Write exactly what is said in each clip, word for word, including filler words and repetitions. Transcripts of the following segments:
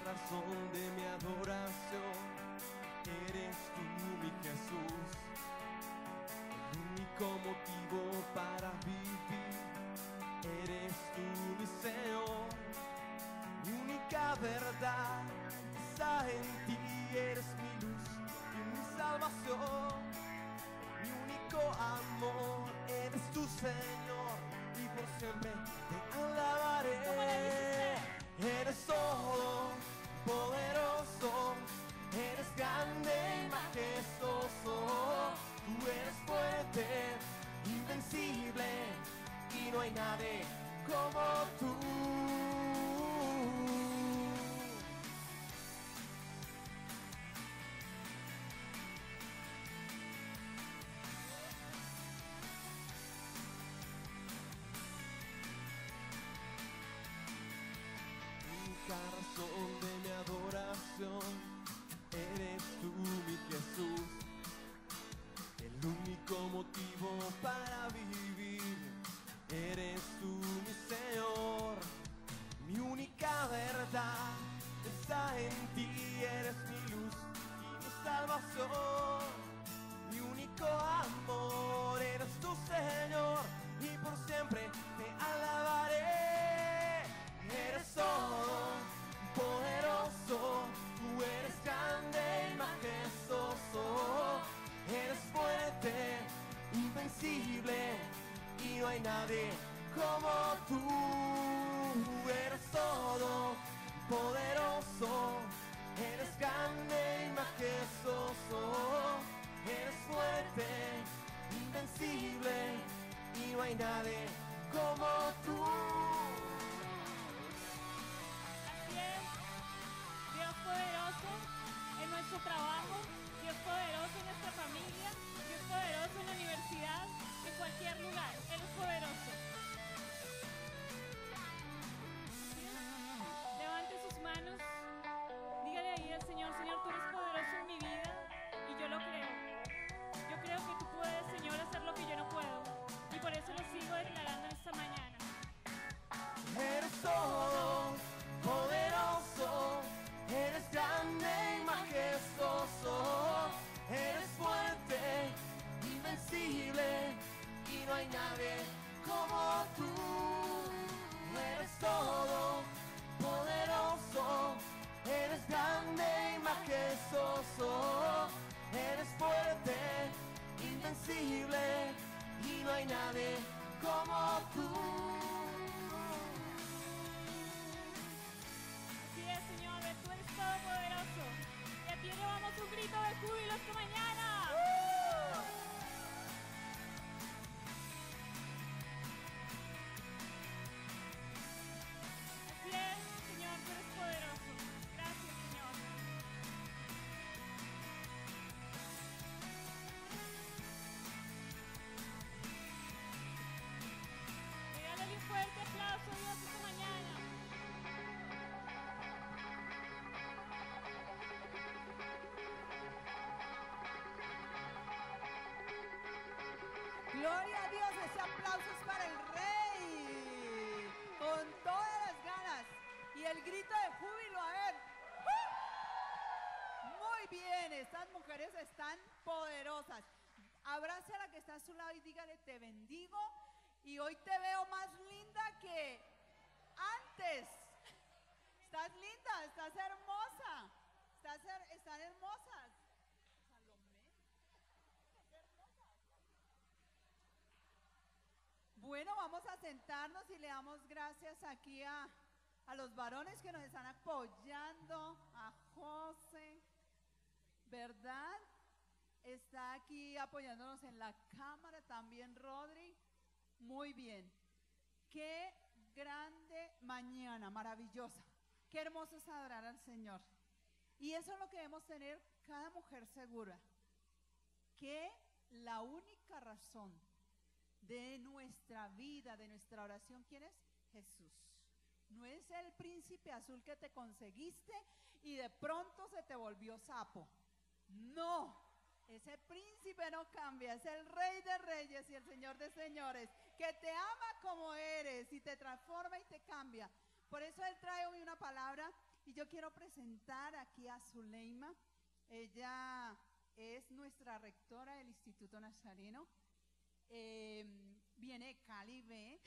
razón de mi adoración, eres tú mi Jesús, el único motivo para vivir, eres tú mi Señor, mi única verdad está en ti, eres mi luz y mi salvación, mi único amor, eres tu Señor, y por siempre te alabaré. Eres todo poderoso, eres grande y majestuoso, tú eres fuerte, invencible, y no hay nadie como tú. Razón de mi adoración, eres tú mi Jesús, el único motivo para vivir, eres tú mi Señor, mi única verdad está en ti, eres mi luz y mi salvación, mi único amor, eres tu Señor, y por siempre te alabaré. Eres todo poderoso, tú eres grande y majestuoso, eres fuerte, invencible, y no hay nadie como tú. Eres todo poderoso, eres grande y majestuoso, eres fuerte, invencible, y no hay nadie como tú. Poderoso en nuestro trabajo, Dios poderoso en nuestra familia, Dios poderoso en la universidad, en cualquier lugar, Él es poderoso. Levante sus manos, dígale ahí al Señor: Señor, tú eres poderoso en mi vida, y yo lo creo. Yo creo que tú puedes, Señor, hacer lo que yo no puedo, y por eso lo sigo declarando esta mañana. Eres todo poderoso, eres grande y majestuoso, eres fuerte, invencible, y no hay nadie como tú. Eres todo poderoso, eres grande y majestuoso, eres fuerte, invencible, y no hay nadie como tú. Poderoso, y a ti elevamos un grito de júbilo esta mañana. ¡Uh! Así es, Señor, tú eres poderoso. Gracias, Señor. Regálale un fuerte aplauso a Dios esta mañana. Gloria a Dios, ese aplauso es para el Rey, con todas las ganas, y el grito de júbilo, a ver. ¡Uh! Muy bien, estas mujeres están poderosas. Abrace a la que está a su lado y dígale: te bendigo, y hoy te veo más linda que antes. Estás linda, estás hermosa, estás her están hermosas. Bueno, vamos a sentarnos y le damos gracias aquí a, a los varones que nos están apoyando, a José, ¿verdad? Está aquí apoyándonos en la cámara, también Rodri. Muy bien. Qué grande mañana, maravillosa. Qué hermoso es adorar al Señor. Y eso es lo que debemos tener cada mujer segura, que la única razón de nuestra vida, de nuestra oración, ¿quién es? Jesús. No es el príncipe azul que te conseguiste y de pronto se te volvió sapo. No, ese príncipe no cambia, es el Rey de Reyes y el Señor de Señores, que te ama como eres y te transforma y te cambia. Por eso Él trae hoy una palabra Y yo quiero presentar aquí a Zuleima. Ella es nuestra rectora del Instituto Nazareno. Eh, viene de Cali, ve.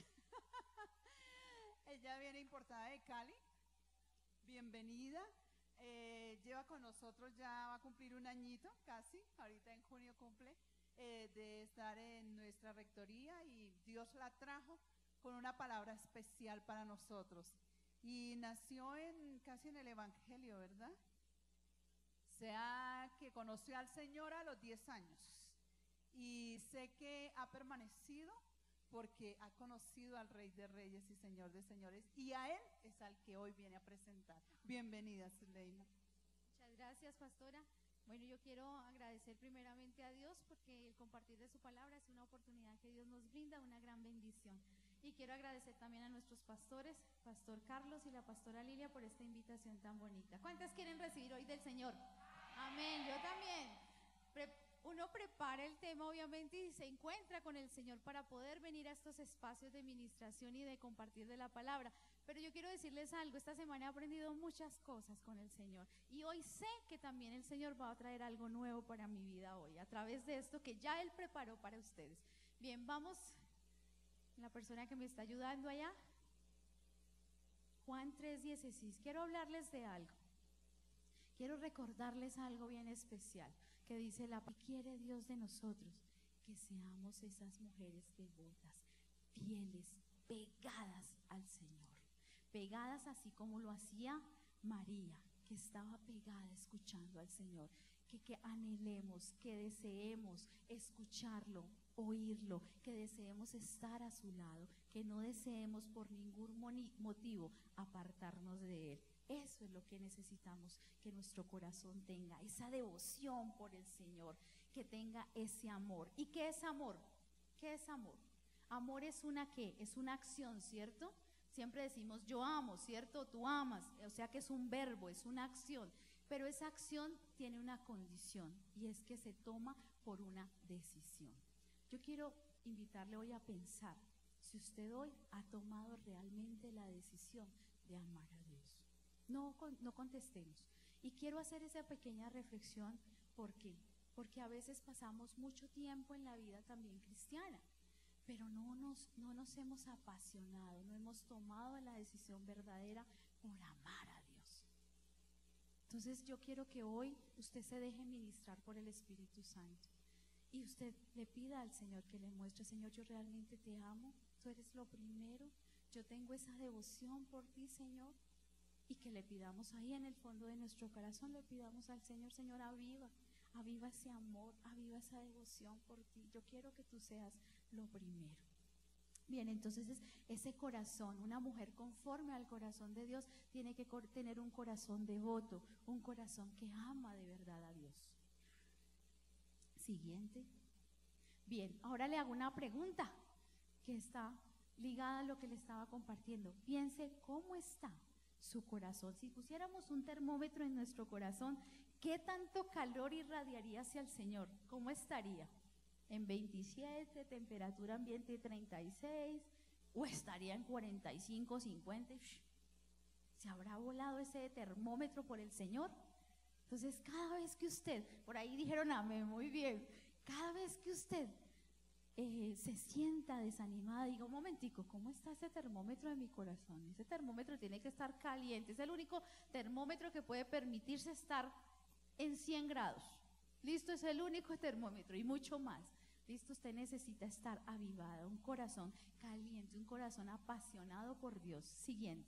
Ella viene importada de Cali. Bienvenida. Eh, lleva con nosotros, ya va a cumplir un añito casi, ahorita en junio cumple, eh, de estar en nuestra rectoría, y Dios la trajo con una palabra especial para nosotros. Y nació en casi en el Evangelio, ¿verdad? O sea, que conoció al Señor a los diez años. Y sé que ha permanecido porque ha conocido al Rey de Reyes y Señor de Señores, y a Él es al que hoy viene a presentar. Bienvenida, Zuleima. Muchas gracias, pastora. Bueno, yo quiero agradecer primeramente a Dios porque el compartir de su palabra es una oportunidad que Dios nos brinda, una gran bendición. Y quiero agradecer también a nuestros pastores, Pastor Carlos y la pastora Lilia, por esta invitación tan bonita. ¿Cuántas quieren recibir hoy del Señor? Amén, yo también. Pre- Uno prepara el tema, obviamente, y se encuentra con el Señor para poder venir a estos espacios de ministración y de compartir de la palabra. Pero yo quiero decirles algo, esta semana he aprendido muchas cosas con el Señor, y hoy sé que también el Señor va a traer algo nuevo para mi vida hoy, a través de esto que ya Él preparó para ustedes. Bien, vamos, la persona que me está ayudando allá, Juan tres dieciséis, quiero hablarles de algo. Quiero recordarles algo bien especial que dice la palabra. Quiere Dios de nosotros que seamos esas mujeres devotas, fieles, pegadas al Señor, pegadas así como lo hacía María, que estaba pegada escuchando al Señor, que, que anhelemos, que deseemos escucharlo, oírlo, que deseemos estar a su lado, que no deseemos por ningún motivo apartarnos de Él. Eso es lo que necesitamos, que nuestro corazón tenga esa devoción por el Señor, que tenga ese amor. ¿Y qué es amor? ¿Qué es amor? Amor es una ¿qué? Es una acción, ¿cierto? Siempre decimos yo amo, ¿cierto? Tú amas, o sea que es un verbo, es una acción, pero esa acción tiene una condición, y es que se toma por una decisión. Yo quiero invitarle hoy a pensar si usted hoy ha tomado realmente la decisión de amar a Dios. No, no contestemos. Y quiero hacer esa pequeña reflexión. ¿Por qué? Porque a veces pasamos mucho tiempo en la vida también cristiana, pero no nos, no nos hemos apasionado, no hemos tomado la decisión verdadera por amar a Dios. Entonces yo quiero que hoy usted se deje ministrar por el Espíritu Santo y usted le pida al Señor que le muestre: Señor, yo realmente te amo, tú eres lo primero, yo tengo esa devoción por ti, Señor. Y que le pidamos ahí en el fondo de nuestro corazón, le pidamos al Señor: Señor, aviva, aviva ese amor, aviva esa devoción por ti. Yo quiero que tú seas lo primero. Bien, entonces es, ese corazón, una mujer conforme al corazón de Dios, tiene que tener un corazón devoto, un corazón que ama de verdad a Dios. Siguiente. Bien, ahora le hago una pregunta que está ligada a lo que le estaba compartiendo. Piense cómo está su corazón. Si pusiéramos un termómetro en nuestro corazón, ¿qué tanto calor irradiaría hacia el Señor? ¿Cómo estaría? ¿En veintisiete, temperatura ambiente treinta y seis, o estaría en cuarenta y cinco, cincuenta? ¿Se habrá volado ese termómetro por el Señor? Entonces, cada vez que usted, por ahí dijeron amén, muy bien, cada vez que usted Eh, se sienta desanimada, diga: un momentico, ¿cómo está ese termómetro de mi corazón? Ese termómetro tiene que estar caliente, es el único termómetro que puede permitirse estar en cien grados. Listo, es el único termómetro, y mucho más. Listo, usted necesita estar avivada, un corazón caliente, un corazón apasionado por Dios. Siguiente.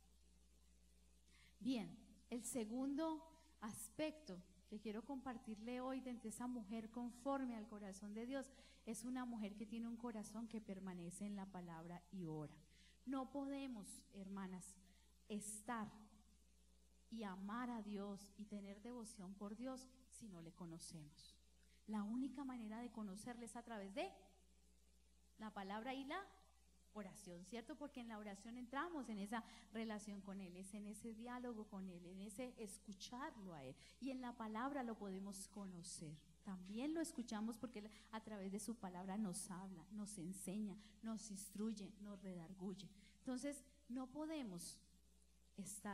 Bien, el segundo aspecto que quiero compartirle hoy de esa mujer conforme al corazón de Dios es una mujer que tiene un corazón que permanece en la palabra y ora. No podemos, hermanas, estar y amar a Dios y tener devoción por Dios si no le conocemos. La única manera de conocerle es a través de la palabra y la oración, ¿cierto? Porque en la oración entramos en esa relación con Él, es en ese diálogo con Él, en ese escucharlo a Él, y en la palabra lo podemos conocer. También lo escuchamos porque Él a través de su palabra nos habla, nos enseña, nos instruye, nos redarguye. Entonces no podemos estar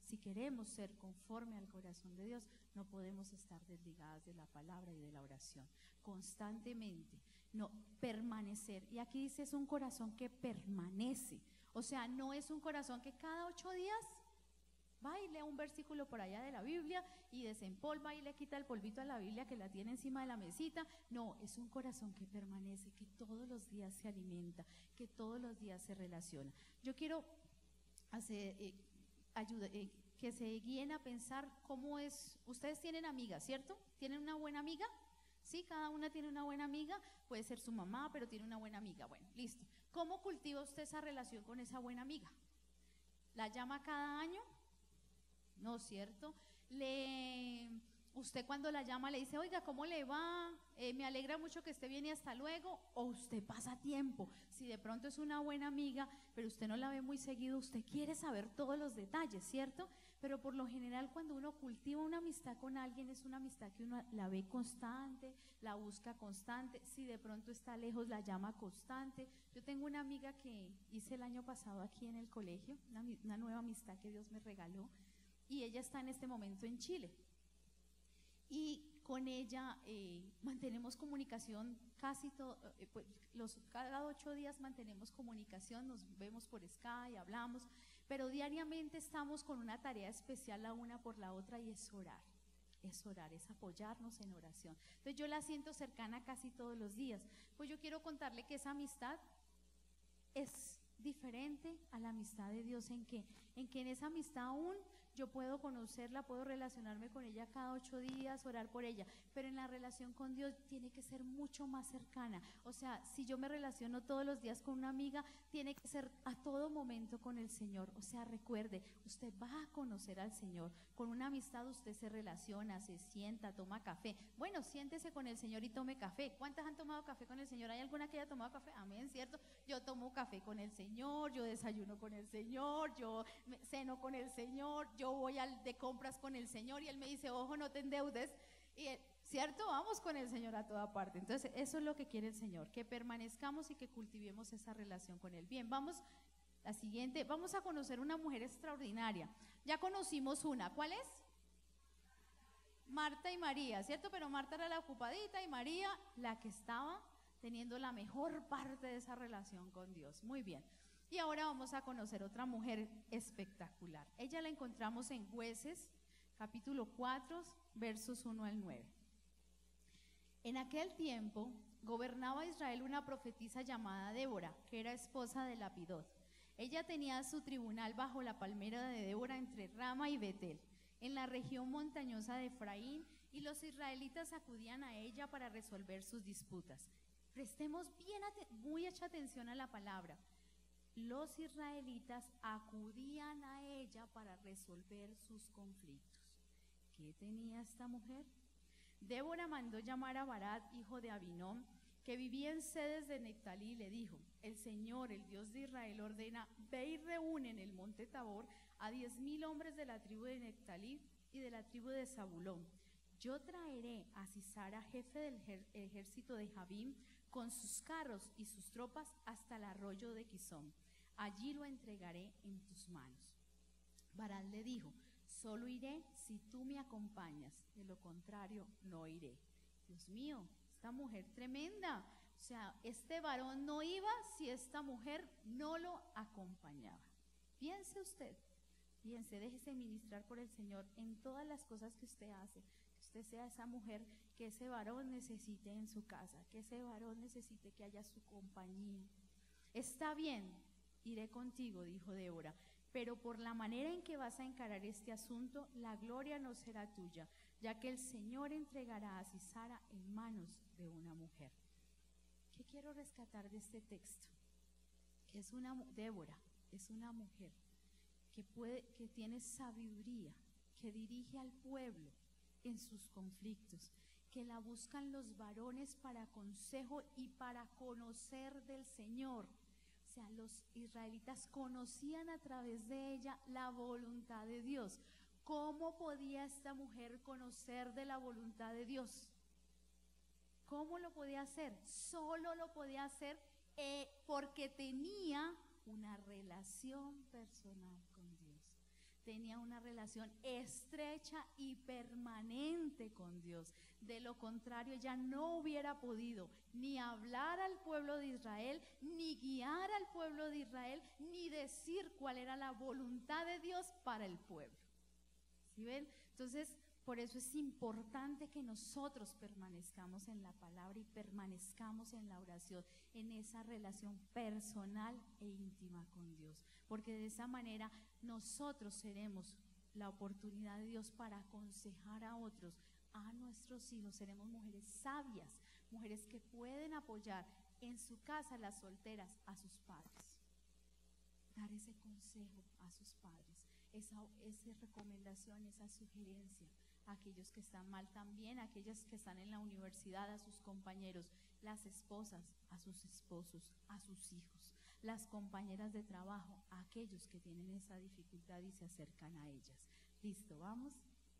si queremos ser conforme al corazón de Dios, no podemos estar desligadas de la palabra y de la oración. Constantemente, no, permanecer. Y aquí dice, es un corazón que permanece. O sea, no es un corazón que cada ocho días va y lee un versículo por allá de la Biblia y desempolva y le quita el polvito a la Biblia que la tiene encima de la mesita. No, es un corazón que permanece, que todos los días se alimenta, que todos los días se relaciona. Yo quiero hacer, eh, ayuda, eh, que se guíen a pensar cómo es. Ustedes tienen amigas, ¿cierto? ¿Tienen una buena amiga? Sí, cada una tiene una buena amiga, puede ser su mamá, pero tiene una buena amiga. Bueno, listo. ¿Cómo cultiva usted esa relación con esa buena amiga? ¿La llama cada año? No, ¿cierto? Le, usted cuando la llama le dice, oiga, ¿cómo le va? Eh, me alegra mucho que esté bien y hasta luego. O usted pasa tiempo. Si de pronto es una buena amiga, pero usted no la ve muy seguido, usted quiere saber todos los detalles, ¿cierto? Pero por lo general cuando uno cultiva una amistad con alguien, es una amistad que uno la ve constante, la busca constante. Si de pronto está lejos, la llama constante. Yo tengo una amiga que hice el año pasado aquí en el colegio, una, una nueva amistad que Dios me regaló. Y ella está en este momento en Chile. Y con ella eh, mantenemos comunicación casi todo, eh, pues, los, cada ocho días mantenemos comunicación, nos vemos por Skype, hablamos, pero diariamente estamos con una tarea especial la una por la otra y es orar. Es orar, es apoyarnos en oración. Entonces yo la siento cercana casi todos los días. Pues yo quiero contarle que esa amistad es diferente a la amistad de Dios, en que en que en esa amistad aún yo puedo conocerla, puedo relacionarme con ella cada ocho días, orar por ella, pero en la relación con Dios tiene que ser mucho más cercana. O sea, si yo me relaciono todos los días con una amiga, tiene que ser a todo momento con el Señor. O sea, recuerde, usted va a conocer al Señor. Con una amistad usted se relaciona, se sienta, toma café. Bueno, siéntese con el Señor y tome café. ¿Cuántas han tomado café con el Señor? ¿Hay alguna que haya tomado café? Amén, ¿cierto? Yo tomo café con el Señor, yo desayuno con el Señor, yo ceno con el Señor, yo voy al de compras con el Señor y Él me dice, ojo, no te endeudes, y él, ¿cierto? Vamos con el Señor a toda parte. Entonces eso es lo que quiere el Señor, que permanezcamos y que cultivemos esa relación con Él. Bien, vamos, la siguiente, vamos a conocer una mujer extraordinaria. Ya conocimos una, ¿cuál es? Marta y María, ¿cierto? Pero Marta era la ocupadita y María la que estaba teniendo la mejor parte de esa relación con Dios. Muy bien. Y ahora vamos a conocer otra mujer espectacular. Ella la encontramos en Jueces, capítulo cuatro, versos uno al nueve. En aquel tiempo gobernaba Israel una profetisa llamada Débora, que era esposa de Lapidot. Ella tenía su tribunal bajo la palmera de Débora entre Rama y Betel, en la región montañosa de Efraín, y los israelitas acudían a ella para resolver sus disputas. Prestemos bien, muy mucha atención a la palabra. Los israelitas acudían a ella para resolver sus conflictos. ¿Qué tenía esta mujer? Débora mandó llamar a Barak, hijo de Abinón, que vivía en Cedes de Nectalí, y le dijo, el Señor, el Dios de Israel, ordena, ve y reúne en el monte Tabor a diez mil hombres de la tribu de Nectalí y de la tribu de Zabulón. Yo traeré a Sisara, jefe del ejército de Jabín, con sus carros y sus tropas hasta el arroyo de Quizón. Allí lo entregaré en tus manos. Barak le dijo, solo iré si tú me acompañas, de lo contrario no iré. Dios mío, esta mujer tremenda. O sea, este varón no iba si esta mujer no lo acompañaba. Piense usted, piense, déjese ministrar por el Señor en todas las cosas que usted hace. Que usted sea esa mujer que ese varón necesite en su casa, que ese varón necesite que haya su compañía. Está bien, iré contigo, dijo Débora, pero por la manera en que vas a encarar este asunto, la gloria no será tuya, ya que el Señor entregará a Sisara en manos de una mujer. ¿Qué quiero rescatar de este texto? Que es una Débora, es una mujer que puede, que tiene sabiduría, que dirige al pueblo en sus conflictos, que la buscan los varones para consejo y para conocer del Señor. O sea, los israelitas conocían a través de ella la voluntad de Dios. ¿Cómo podía esta mujer conocer de la voluntad de Dios? ¿Cómo lo podía hacer? Solo lo podía hacer eh, porque tenía una relación personal con Dios. tenía una relación estrecha y permanente con Dios. De lo contrario, ella no hubiera podido ni hablar al pueblo de Israel, ni guiar al pueblo de Israel, ni decir cuál era la voluntad de Dios para el pueblo. ¿Sí ven? Entonces, por eso es importante que nosotros permanezcamos en la palabra y permanezcamos en la oración, en esa relación personal e íntima con Dios, porque de esa manera nosotros seremos la oportunidad de Dios para aconsejar a otros, a nuestros hijos. Seremos mujeres sabias, mujeres que pueden apoyar en su casa, las solteras, a sus padres, dar ese consejo a sus padres, esa, esa recomendación, esa sugerencia a aquellos que están mal, también a aquellas que están en la universidad, a sus compañeros, las esposas, a sus esposos, a sus hijos, las compañeras de trabajo, a aquellos que tienen esa dificultad y se acercan a ellas. Listo, vamos.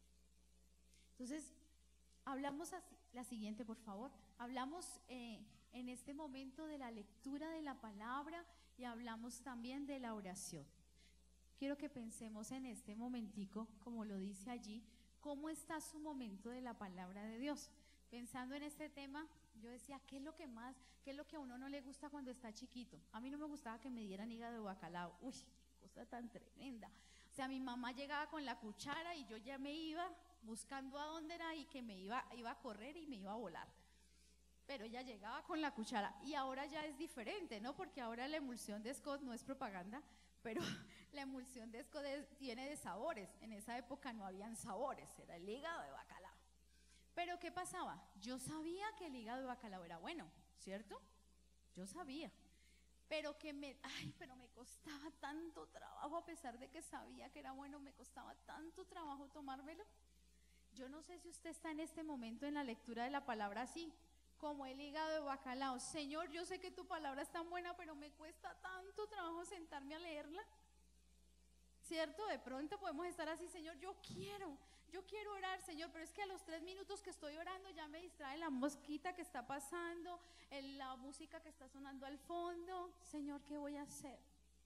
Entonces, hablamos así, la siguiente, por favor. Hablamos eh, en este momento de la lectura de la palabra y hablamos también de la oración. Quiero que pensemos en este momentico, como lo dice allí, cómo está su momento de la palabra de Dios. Pensando en este tema, yo decía, ¿qué es lo que más, qué es lo que a uno no le gusta cuando está chiquito? A mí no me gustaba que me dieran hígado de bacalao. Uy, qué cosa tan tremenda. O sea, mi mamá llegaba con la cuchara y yo ya me iba buscando a dónde era y que me iba, iba a correr y me iba a volar. Pero ella llegaba con la cuchara y ahora ya es diferente, ¿no? Porque ahora la emulsión de Scott no es propaganda, pero la emulsión de Scott es, tiene de sabores. En esa época no habían sabores, era el hígado de bacalao. Pero ¿qué pasaba? Yo sabía que el hígado de bacalao era bueno, ¿cierto? Yo sabía. Pero que me, ay, pero me costaba tanto trabajo, a pesar de que sabía que era bueno, me costaba tanto trabajo tomármelo. Yo no sé si usted está en este momento en la lectura de la palabra así, como el hígado de bacalao. Señor, yo sé que tu palabra es tan buena, pero me cuesta tanto trabajo sentarme a leerla. ¿Cierto? De pronto podemos estar así, Señor, yo quiero, yo quiero orar, Señor, pero es que a los tres minutos que estoy orando ya me distrae la mosquita que está pasando, el, la música que está sonando al fondo. Señor, ¿qué voy a hacer?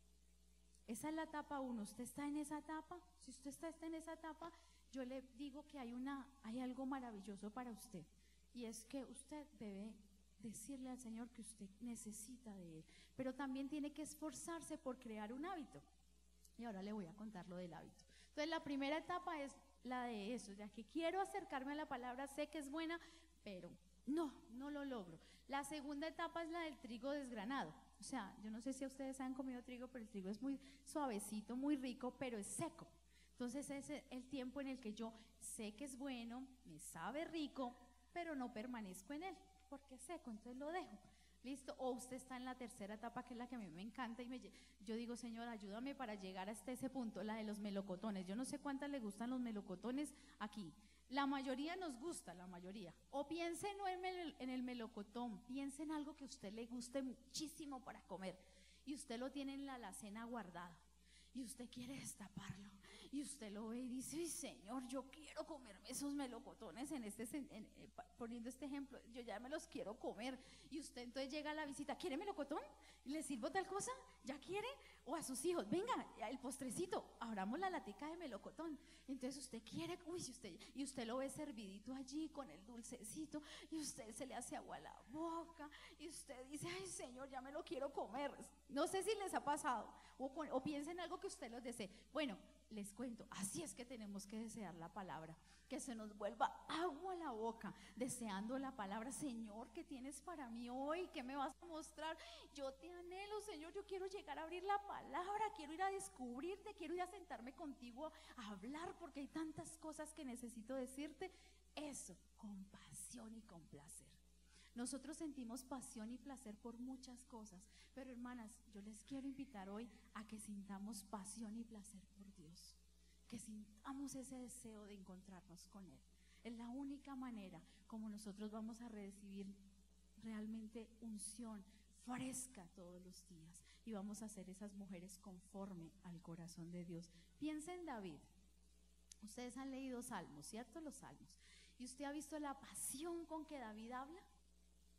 Esa es la etapa uno. ¿Usted está en esa etapa? Si usted está, está en esa etapa, yo le digo que hay, una, hay algo maravilloso para usted, y es que usted debe decirle al Señor que usted necesita de Él, pero también tiene que esforzarse por crear un hábito. Y ahora le voy a contar lo del hábito. Entonces, la primera etapa es la de eso, ya que quiero acercarme a la palabra, sé que es buena, pero no, no lo logro. La segunda etapa es la del trigo desgranado. O sea, yo no sé si ustedes han comido trigo, pero el trigo es muy suavecito, muy rico, pero es seco. Entonces, ese es el tiempo en el que yo sé que es bueno, me sabe rico, pero no permanezco en él, porque es seco, entonces lo dejo. ¿Listo? O usted está en la tercera etapa, que es la que a mí me encanta, y me, yo digo, Señor, ayúdame para llegar hasta ese punto, la de los melocotones. Yo no sé cuántas le gustan los melocotones aquí. La mayoría nos gusta, la mayoría. O piense no en el, en el melocotón, piense en algo que a usted le guste muchísimo para comer, y usted lo tiene en la alacena guardado, y usted quiere destaparlo, y usted lo ve y dice, ay, Señor, yo quiero comerme esos melocotones, en este, en, en, poniendo este ejemplo, yo ya me los quiero comer, y usted entonces llega a la visita, ¿quiere melocotón? ¿Le sirvo tal cosa? ¿Ya quiere? O a sus hijos, venga, el postrecito, abramos la latica de melocotón. Entonces usted quiere, uy, usted, y usted lo ve servidito allí con el dulcecito, y usted se le hace agua a la boca, y usted dice, ay, Señor, ya me lo quiero comer. No sé si les ha pasado, o, con, o piensen en algo que usted los desee. Bueno, les cuento, así es que tenemos que desear la palabra, que se nos vuelva agua a la boca, deseando la palabra. Señor, ¿qué tienes para mí hoy? ¿Qué me vas a mostrar? Yo te anhelo, Señor, yo quiero llegar a abrir la palabra, quiero ir a descubrirte, quiero ir a sentarme contigo a hablar, porque hay tantas cosas que necesito decirte. Eso, con pasión y con placer. Nosotros sentimos pasión y placer por muchas cosas, pero hermanas, yo les quiero invitar hoy a que sintamos pasión y placer por Dios, que sintamos ese deseo de encontrarnos con Él. Es la única manera como nosotros vamos a recibir realmente unción fresca todos los días, y vamos a ser esas mujeres conforme al corazón de Dios. Piensa en David. Ustedes han leído salmos, ¿cierto? Los salmos. ¿Y usted ha visto la pasión con que David habla?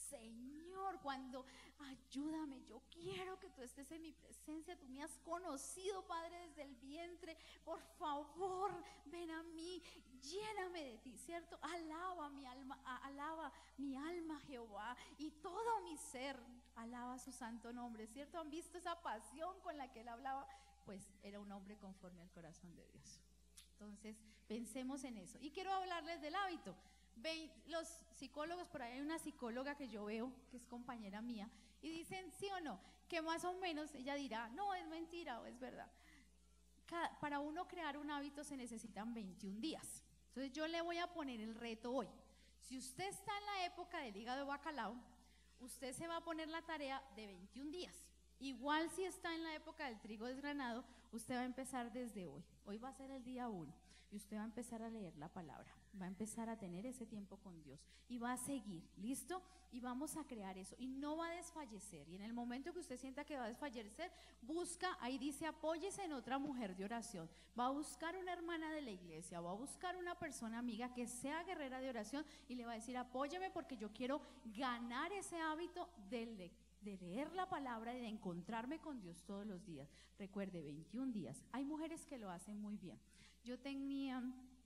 Señor, cuando ayúdame, yo quiero que tú estés en mi presencia, tú me has conocido, Padre, desde el vientre, por favor, ven a mí, lléname de ti, ¿cierto? Alaba mi alma, alaba mi alma, Jehová, y todo mi ser alaba su santo nombre, ¿cierto? ¿Han visto esa pasión con la que él hablaba? Pues era un hombre conforme al corazón de Dios. Entonces, pensemos en eso. Y quiero hablarles del hábito. Ven, los psicólogos, por ahí hay una psicóloga que yo veo, que es compañera mía, y dicen, sí o no, que más o menos ella dirá, no, es mentira o es verdad. Cada, para uno crear un hábito se necesitan veintiún días. Entonces yo le voy a poner el reto hoy. Si usted está en la época del hígado de bacalao, usted se va a poner la tarea de veintiún días. Igual si está en la época del trigo desgranado, usted va a empezar desde hoy. Hoy va a ser el día uno y usted va a empezar a leer la palabra, va a empezar a tener ese tiempo con Dios y va a seguir, ¿listo? Y vamos a crear eso y no va a desfallecer. Y en el momento que usted sienta que va a desfallecer, busca, ahí dice, apóyese en otra mujer de oración. Va a buscar una hermana de la iglesia, va a buscar una persona amiga que sea guerrera de oración y le va a decir, apóyame porque yo quiero ganar ese hábito de lectura, de leer la palabra y de encontrarme con Dios todos los días. Recuerde, veintiún días. Hay mujeres que lo hacen muy bien. Yo tenía,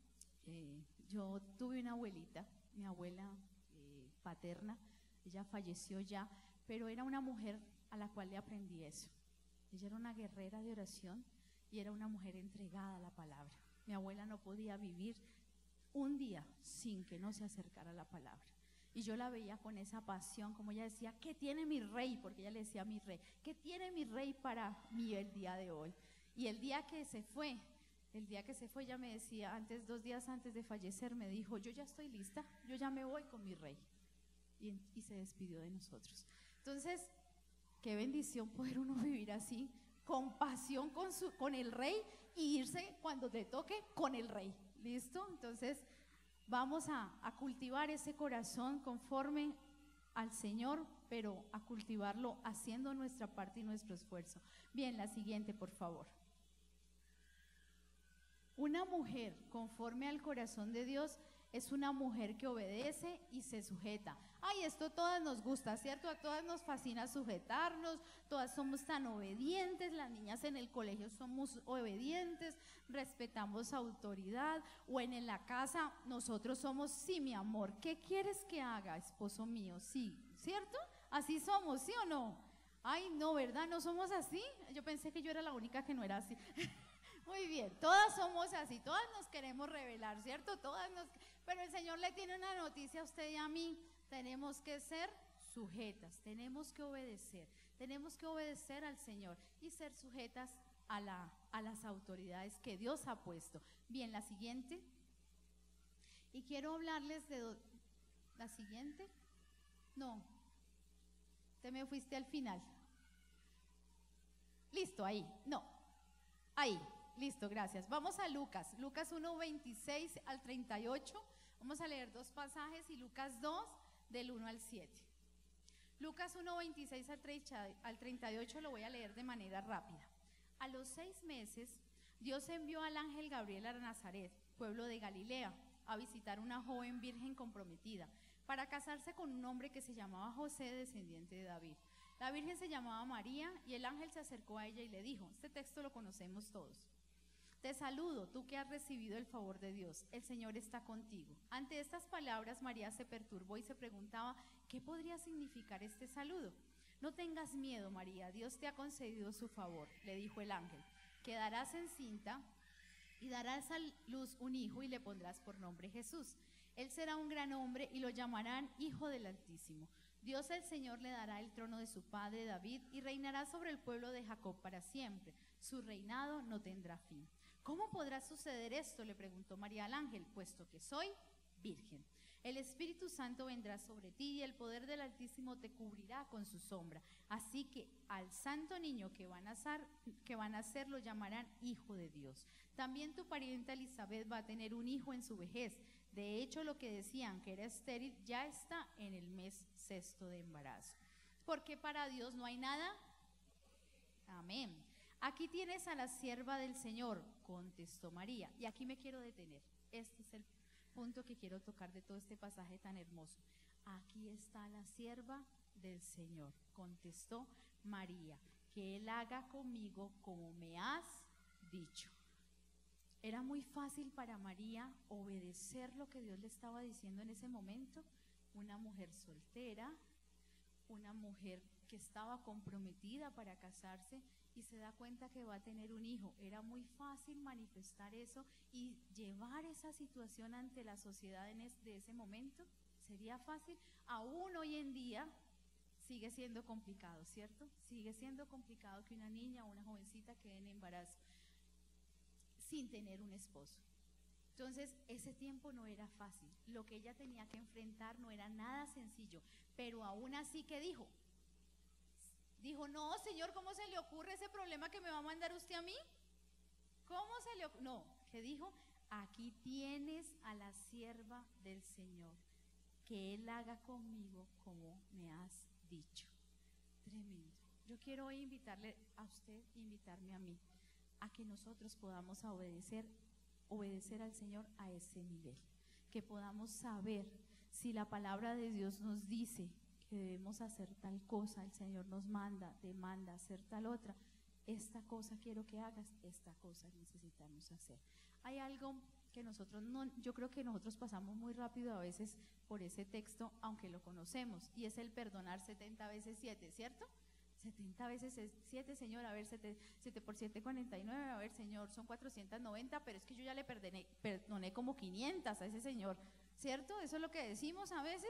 eh, yo tuve una abuelita, mi abuela eh, paterna, ella falleció ya, pero era una mujer a la cual le aprendí eso. Ella era una guerrera de oración y era una mujer entregada a la palabra. Mi abuela no podía vivir un día sin que no se acercara a la palabra. Y yo la veía con esa pasión, como ella decía, ¿qué tiene mi rey? Porque ella le decía a mi rey, ¿qué tiene mi rey para mí el día de hoy? Y el día que se fue, el día que se fue, ella me decía, antes, dos días antes de fallecer, me dijo, yo ya estoy lista, yo ya me voy con mi rey. Y, y se despidió de nosotros. Entonces, qué bendición poder uno vivir así, con pasión con, su, con el rey, y irse cuando te toque con el rey. ¿Listo? Entonces, vamos a, a cultivar ese corazón conforme al Señor, pero a cultivarlo haciendo nuestra parte y nuestro esfuerzo. Bien, la siguiente, por favor. Una mujer conforme al corazón de Dios es una mujer que obedece y se sujeta. Ay, esto a todas nos gusta, ¿cierto? A todas nos fascina sujetarnos, todas somos tan obedientes, las niñas en el colegio somos obedientes, respetamos autoridad, o en la casa nosotros somos, sí, mi amor, ¿qué quieres que haga, esposo mío? Sí, ¿cierto? Así somos, ¿sí o no? Ay, no, ¿verdad? ¿No somos así? Yo pensé que yo era la única que no era así. Muy bien, todas somos así, todas nos queremos revelar, ¿cierto? Todas nos... Pero el Señor le tiene una noticia a usted y a mí, tenemos que ser sujetas, tenemos que obedecer, tenemos que obedecer al Señor y ser sujetas a, la, a las autoridades que Dios ha puesto. Bien, la siguiente, y quiero hablarles de... Do... ¿La siguiente? No, te me fuiste al final. Listo, ahí, no, ahí. Listo, gracias. Vamos a Lucas, Lucas uno, veintiséis al treinta y ocho. Vamos a leer dos pasajes y Lucas dos, del uno al siete. Lucas uno, veintiséis al treinta y ocho lo voy a leer de manera rápida. A los seis meses, Dios envió al ángel Gabriel a Nazaret, pueblo de Galilea, a visitar una joven virgen comprometida, para casarse con un hombre que se llamaba José, descendiente de David. La virgen se llamaba María y el ángel se acercó a ella y le dijo, este texto lo conocemos todos. Te saludo, tú que has recibido el favor de Dios, el Señor está contigo. Ante estas palabras, María se perturbó y se preguntaba, ¿qué podría significar este saludo? No tengas miedo, María, Dios te ha concedido su favor, le dijo el ángel. Quedarás encinta y darás a luz un hijo y le pondrás por nombre Jesús. Él será un gran hombre y lo llamarán Hijo del Altísimo. Dios el Señor le dará el trono de su padre David y reinará sobre el pueblo de Jacob para siempre. Su reinado no tendrá fin. ¿Cómo podrá suceder esto?, le preguntó María al ángel, puesto que soy virgen. El Espíritu Santo vendrá sobre ti y el poder del Altísimo te cubrirá con su sombra. Así que al santo niño que va a nacer, que va a nacer lo llamarán Hijo de Dios. También tu parienta Elizabeth va a tener un hijo en su vejez. De hecho, lo que decían que era estéril ya está en el mes sexto de embarazo. Porque para Dios no hay nada. Amén. Aquí tienes a la sierva del Señor, contestó María. Y aquí me quiero detener. Este es el punto que quiero tocar de todo este pasaje tan hermoso. aquí está la sierva del Señor, contestó María, que Él haga conmigo como me has dicho. Era muy fácil para María obedecer lo que Dios le estaba diciendo en ese momento. Una mujer soltera, una mujer que estaba comprometida para casarse y se da cuenta que va a tener un hijo. Era muy fácil manifestar eso y llevar esa situación ante la sociedad en es, de ese momento. Sería fácil. Aún hoy en día sigue siendo complicado, ¿cierto? Sigue siendo complicado que una niña o una jovencita quede en embarazo sin tener un esposo. Entonces, ese tiempo no era fácil. Lo que ella tenía que enfrentar no era nada sencillo, pero aún así, ¿qué dijo? Dijo, no, Señor, ¿cómo se le ocurre ese problema que me va a mandar usted a mí? ¿Cómo se le ocurre? No, ¿qué dijo? Aquí tienes a la sierva del Señor, que Él haga conmigo como me has dicho. Tremendo. Yo quiero hoy invitarle a usted, invitarme a mí, a que nosotros podamos obedecer, obedecer al Señor a ese nivel, que podamos saber si la palabra de Dios nos dice que debemos hacer tal cosa, el Señor nos manda, demanda hacer tal otra, esta cosa quiero que hagas, esta cosa necesitamos hacer. Hay algo que nosotros no, yo creo que nosotros pasamos muy rápido a veces por ese texto, aunque lo conocemos, y es el perdonar setenta veces siete, ¿cierto? setenta veces siete, Señor, a ver, siete por siete, cuarenta y nueve, a ver, Señor, son cuatrocientos noventa, pero es que yo ya le perdoné, perdoné como quinientas a ese Señor, ¿cierto? Eso es lo que decimos a veces,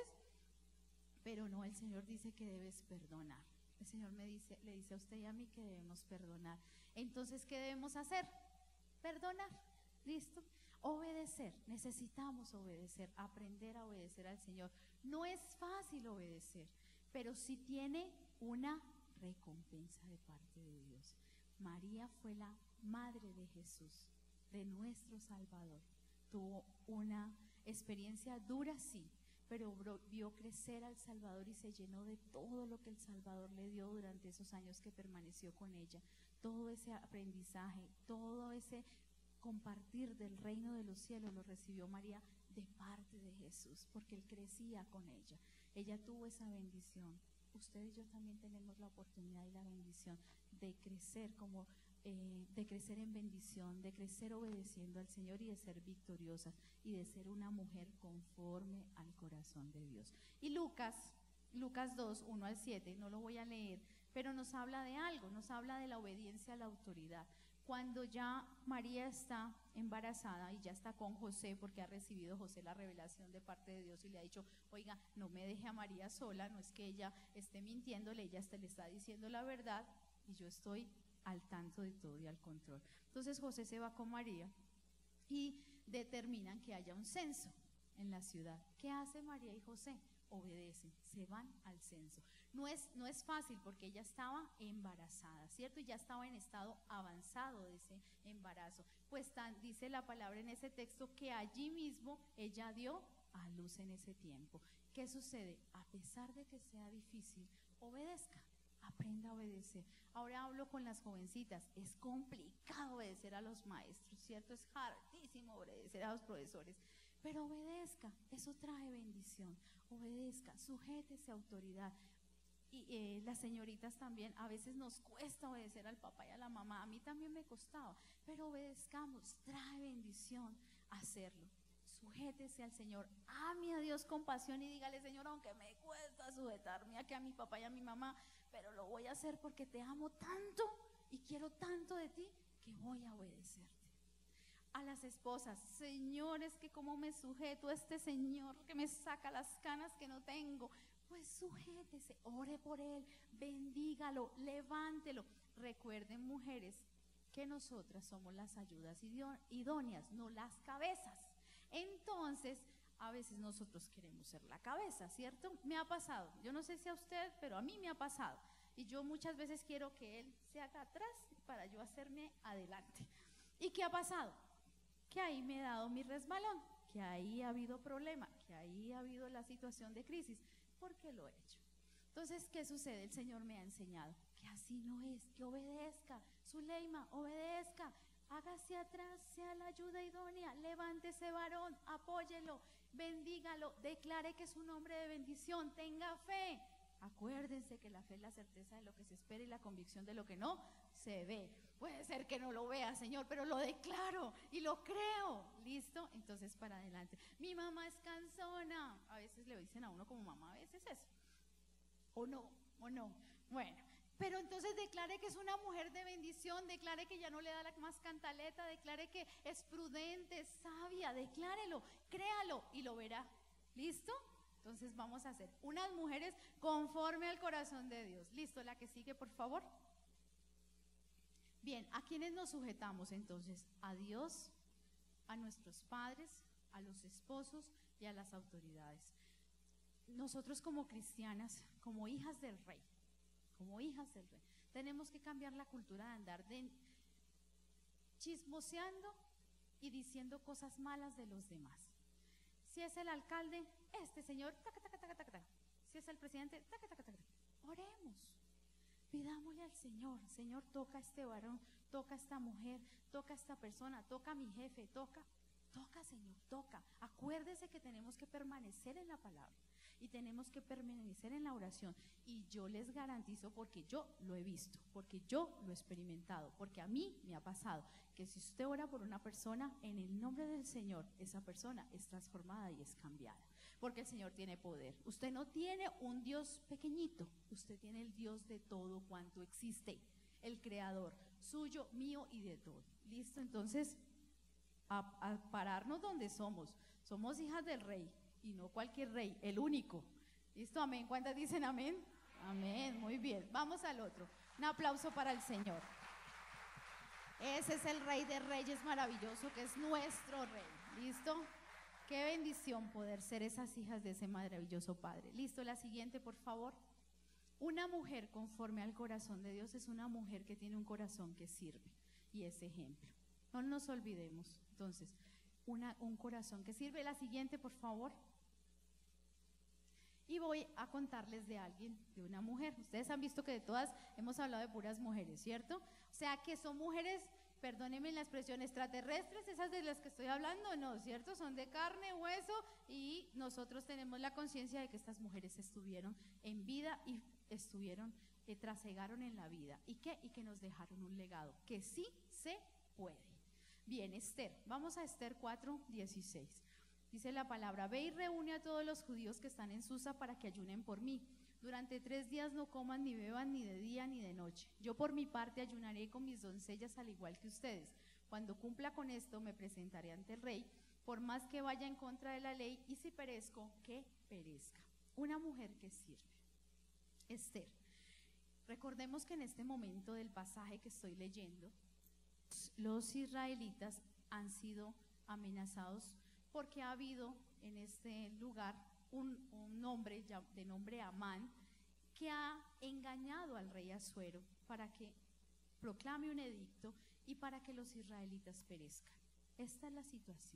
pero no, el Señor dice que debes perdonar. El Señor me dice, le dice a usted y a mí que debemos perdonar. Entonces, ¿qué debemos hacer? Perdonar, ¿listo? Obedecer, necesitamos obedecer, aprender a obedecer al Señor. No es fácil obedecer, pero sí tiene una recompensa de parte de Dios. María fue la madre de Jesús, de nuestro Salvador. Tuvo una experiencia dura, sí, pero vio crecer al Salvador y se llenó de todo lo que el Salvador le dio durante esos años que permaneció con ella. Todo ese aprendizaje, todo ese compartir del reino de los cielos lo recibió María de parte de Jesús, porque Él crecía con ella. Ella tuvo esa bendición. Usted y yo también tenemos la oportunidad y la bendición de crecer como eh, de crecer en bendición, de crecer obedeciendo al Señor y de ser victoriosas y de ser una mujer conforme al corazón de Dios. Y Lucas, Lucas dos, uno al siete, no lo voy a leer, pero nos habla de algo, nos habla de la obediencia a la autoridad. Cuando ya María está embarazada y ya está con José, porque ha recibido José la revelación de parte de Dios y le ha dicho, oiga, no me deje a María sola, no es que ella esté mintiéndole, ella le está diciendo la verdad y yo estoy al tanto de todo y al control. Entonces José se va con María y determinan que haya un censo en la ciudad. ¿Qué hace María y José? Obedecen, se van al censo. No es, no es fácil porque ella estaba embarazada, ¿cierto? Y ya estaba en estado avanzado de ese embarazo. Pues tan, dice la palabra en ese texto que allí mismo ella dio a luz en ese tiempo. ¿Qué sucede? A pesar de que sea difícil, obedezca, aprenda a obedecer. Ahora hablo con las jovencitas, es complicado obedecer a los maestros, ¿cierto? Es hartísimo obedecer a los profesores. Pero obedezca, eso trae bendición. Obedezca, sujétese a autoridad. Y eh, las señoritas también, a veces nos cuesta obedecer al papá y a la mamá. A mí también me costaba, pero obedezcamos, trae bendición hacerlo. Sujétese al Señor, ame a Dios con pasión y dígale, Señor, aunque me cuesta sujetarme aquí a mi papá y a mi mamá, pero lo voy a hacer porque te amo tanto y quiero tanto de ti que voy a obedecerte. A las esposas, señores, que cómo me sujeto a este Señor que me saca las canas que no tengo, pues sujétese, ore por él, bendígalo, levántelo. Recuerden, mujeres, que nosotras somos las ayudas idóneas, no las cabezas. Entonces, a veces nosotros queremos ser la cabeza, ¿cierto? Me ha pasado, yo no sé si a usted, pero a mí me ha pasado. Y yo muchas veces quiero que él se haga atrás para yo hacerme adelante. ¿Y qué ha pasado? Que ahí me he dado mi resbalón, que ahí ha habido problema, que ahí ha habido la situación de crisis, porque lo he hecho. Entonces, ¿qué sucede? El Señor me ha enseñado que así no es, que obedezca, Zuleima, obedezca, hágase atrás, sea la ayuda idónea, levántese varón, apóyelo, bendígalo, declare que es un hombre de bendición, tenga fe. Acuérdense que la fe es la certeza de lo que se espera y la convicción de lo que no se ve. Puede ser que no lo vea, Señor, pero lo declaro y lo creo. ¿Listo? Entonces para adelante. Mi mamá es cansona. A veces le dicen a uno como mamá, a veces eso. O no, o no. Bueno, pero entonces declare que es una mujer de bendición, declare que ya no le da la más cantaleta, declare que es prudente, es sabia, declárelo, créalo y lo verá. ¿Listo? Entonces vamos a hacer unas mujeres conforme al corazón de Dios. ¿Listo? La que sigue, por favor. Bien, ¿a quiénes nos sujetamos entonces? A Dios, a nuestros padres, a los esposos y a las autoridades. Nosotros como cristianas, como hijas del Rey, como hijas del Rey, tenemos que cambiar la cultura de andar de chismoseando y diciendo cosas malas de los demás. Si es el alcalde, este señor, taca, taca, taca, taca, taca. Si es el presidente, taca, taca, taca. Oremos, pidámosle al Señor, Señor, toca a este varón, toca a esta mujer, toca a esta persona, toca a mi jefe, toca, toca, Señor, toca. Acuérdese que tenemos que permanecer en la palabra y tenemos que permanecer en la oración. Y yo les garantizo, porque yo lo he visto, porque yo lo he experimentado, porque a mí me ha pasado, que si usted ora por una persona, en el nombre del Señor, esa persona es transformada y es cambiada, porque el Señor tiene poder. Usted no tiene un Dios pequeñito, usted tiene el Dios de todo cuanto existe, el creador, suyo, mío y de todo. ¿Listo? Entonces, a, a pararnos donde somos, somos hijas del Rey, y no cualquier rey, el único. ¿Listo? Amén. ¿Cuántas dicen amén? Amén. Muy bien. Vamos al otro. Un aplauso para el Señor. Ese es el Rey de Reyes maravilloso, que es nuestro Rey. ¿Listo? Qué bendición poder ser esas hijas de ese maravilloso Padre. ¿Listo? La siguiente, por favor. Una mujer conforme al corazón de Dios es una mujer que tiene un corazón que sirve y es ejemplo. No nos olvidemos. Entonces, una, un corazón que sirve. La siguiente, por favor. Y voy a contarles de alguien, de una mujer. Ustedes han visto que de todas hemos hablado de puras mujeres, ¿cierto? O sea que son mujeres, perdónenme la expresión, extraterrestres, esas de las que estoy hablando, no, ¿cierto? Son de carne, hueso, y nosotros tenemos la conciencia de que estas mujeres estuvieron en vida y estuvieron, eh, trasegaron en la vida. ¿Y qué? Y que nos dejaron un legado, que sí se puede. Bien, Esther, vamos a Esther cuatro dieciséis. Dice la palabra: ve y reúne a todos los judíos que están en Susa para que ayunen por mí. Durante tres días no coman ni beban ni de día ni de noche. Yo por mi parte ayunaré con mis doncellas al igual que ustedes. Cuando cumpla con esto me presentaré ante el rey, por más que vaya en contra de la ley, y si perezco, que perezca. Una mujer que sirve. Esther. Recordemos que en este momento del pasaje que estoy leyendo, los israelitas han sido amenazados porque ha habido en este lugar un, un hombre de nombre Amán que ha engañado al rey Asuero para que proclame un edicto y para que los israelitas perezcan. Esta es la situación.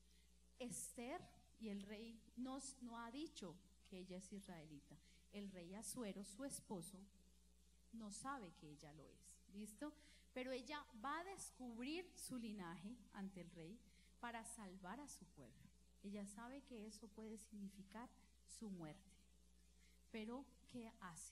Esther y el rey nos, no ha dicho que ella es israelita. El rey Asuero, su esposo, no sabe que ella lo es. ¿Listo? Pero ella va a descubrir su linaje ante el rey para salvar a su pueblo. Ella sabe que eso puede significar su muerte. Pero, ¿qué hace?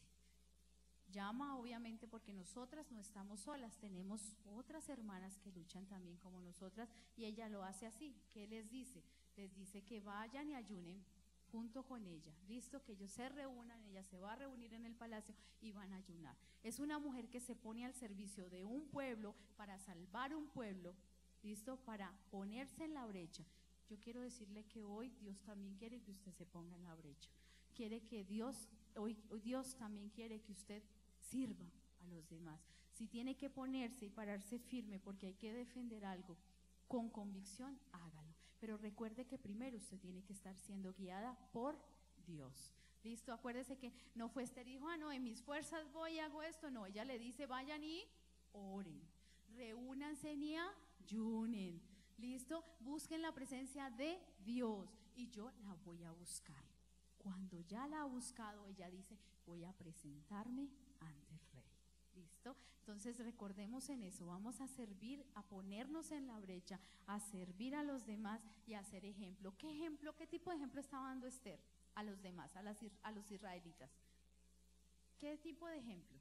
Llama, obviamente, porque nosotras no estamos solas, tenemos otras hermanas que luchan también como nosotras, y ella lo hace así. ¿Qué les dice? Les dice que vayan y ayunen junto con ella. Listo, que ellos se reúnan, ella se va a reunir en el palacio y van a ayunar. Es una mujer que se pone al servicio de un pueblo para salvar un pueblo. ¿Listo? Para ponerse en la brecha. Yo quiero decirle que hoy Dios también quiere que usted se ponga en la brecha. Quiere que Dios, hoy, hoy Dios también quiere que usted sirva a los demás. Si tiene que ponerse y pararse firme porque hay que defender algo con convicción, hágalo. Pero recuerde que primero usted tiene que estar siendo guiada por Dios. ¿Listo? Acuérdese que no fue Esther y dijo, ah, no, en mis fuerzas voy y hago esto. No, ella le dice, vayan y oren. Reúnanse y ayunen. ¿Listo? Busquen la presencia de Dios y yo la voy a buscar. Cuando ya la ha buscado, ella dice, voy a presentarme ante el rey. ¿Listo? Entonces recordemos en eso, vamos a servir, a ponernos en la brecha, a servir a los demás y a ser ejemplo. ¿Qué ejemplo, qué tipo de ejemplo estaba dando Esther a los demás, a, las, a los israelitas? ¿Qué tipo de ejemplo?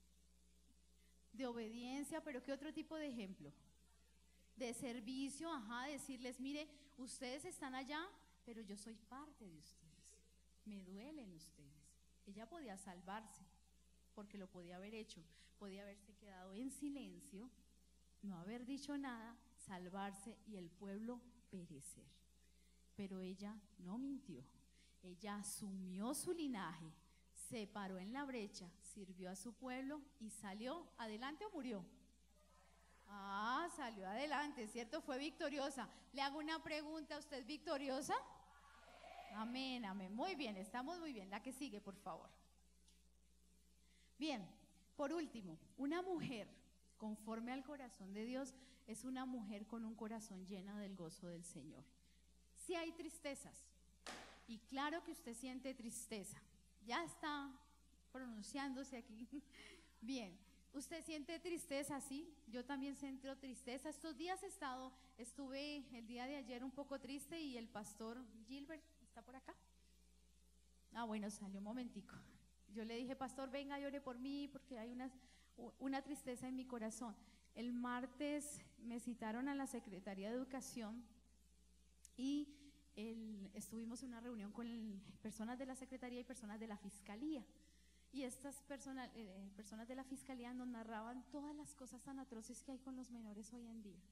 De obediencia, pero ¿qué otro tipo de ejemplo? De servicio, ajá, decirles, mire, ustedes están allá, pero yo soy parte de ustedes, me duelen ustedes. Ella podía salvarse, porque lo podía haber hecho, podía haberse quedado en silencio, no haber dicho nada, salvarse y el pueblo perecer. Pero ella no mintió, ella asumió su linaje, se paró en la brecha, sirvió a su pueblo y salió adelante o murió. Ah, salió adelante, ¿cierto? Fue victoriosa. Le hago una pregunta, ¿usted es victoriosa? Amén, amén. Muy bien, estamos muy bien. La que sigue, por favor. Bien, por último, una mujer conforme al corazón de Dios es una mujer con un corazón lleno del gozo del Señor. Si hay tristezas, y claro que usted siente tristeza, ya está pronunciándose aquí. Bien, usted siente tristeza, ¿sí? Yo también siento tristeza. Estos días he estado, estuve el día de ayer un poco triste y el pastor Gilbert, ¿está por acá? Ah, bueno, salió un momentico. Yo le dije, pastor, venga, llore por mí porque hay una, una tristeza en mi corazón. El martes me citaron a la Secretaría de Educación y el, estuvimos en una reunión con el, personas de la Secretaría y personas de la Fiscalía. Y estas personas, eh, personas de la Fiscalía nos narraban todas las cosas tan atroces que hay con los menores hoy en día.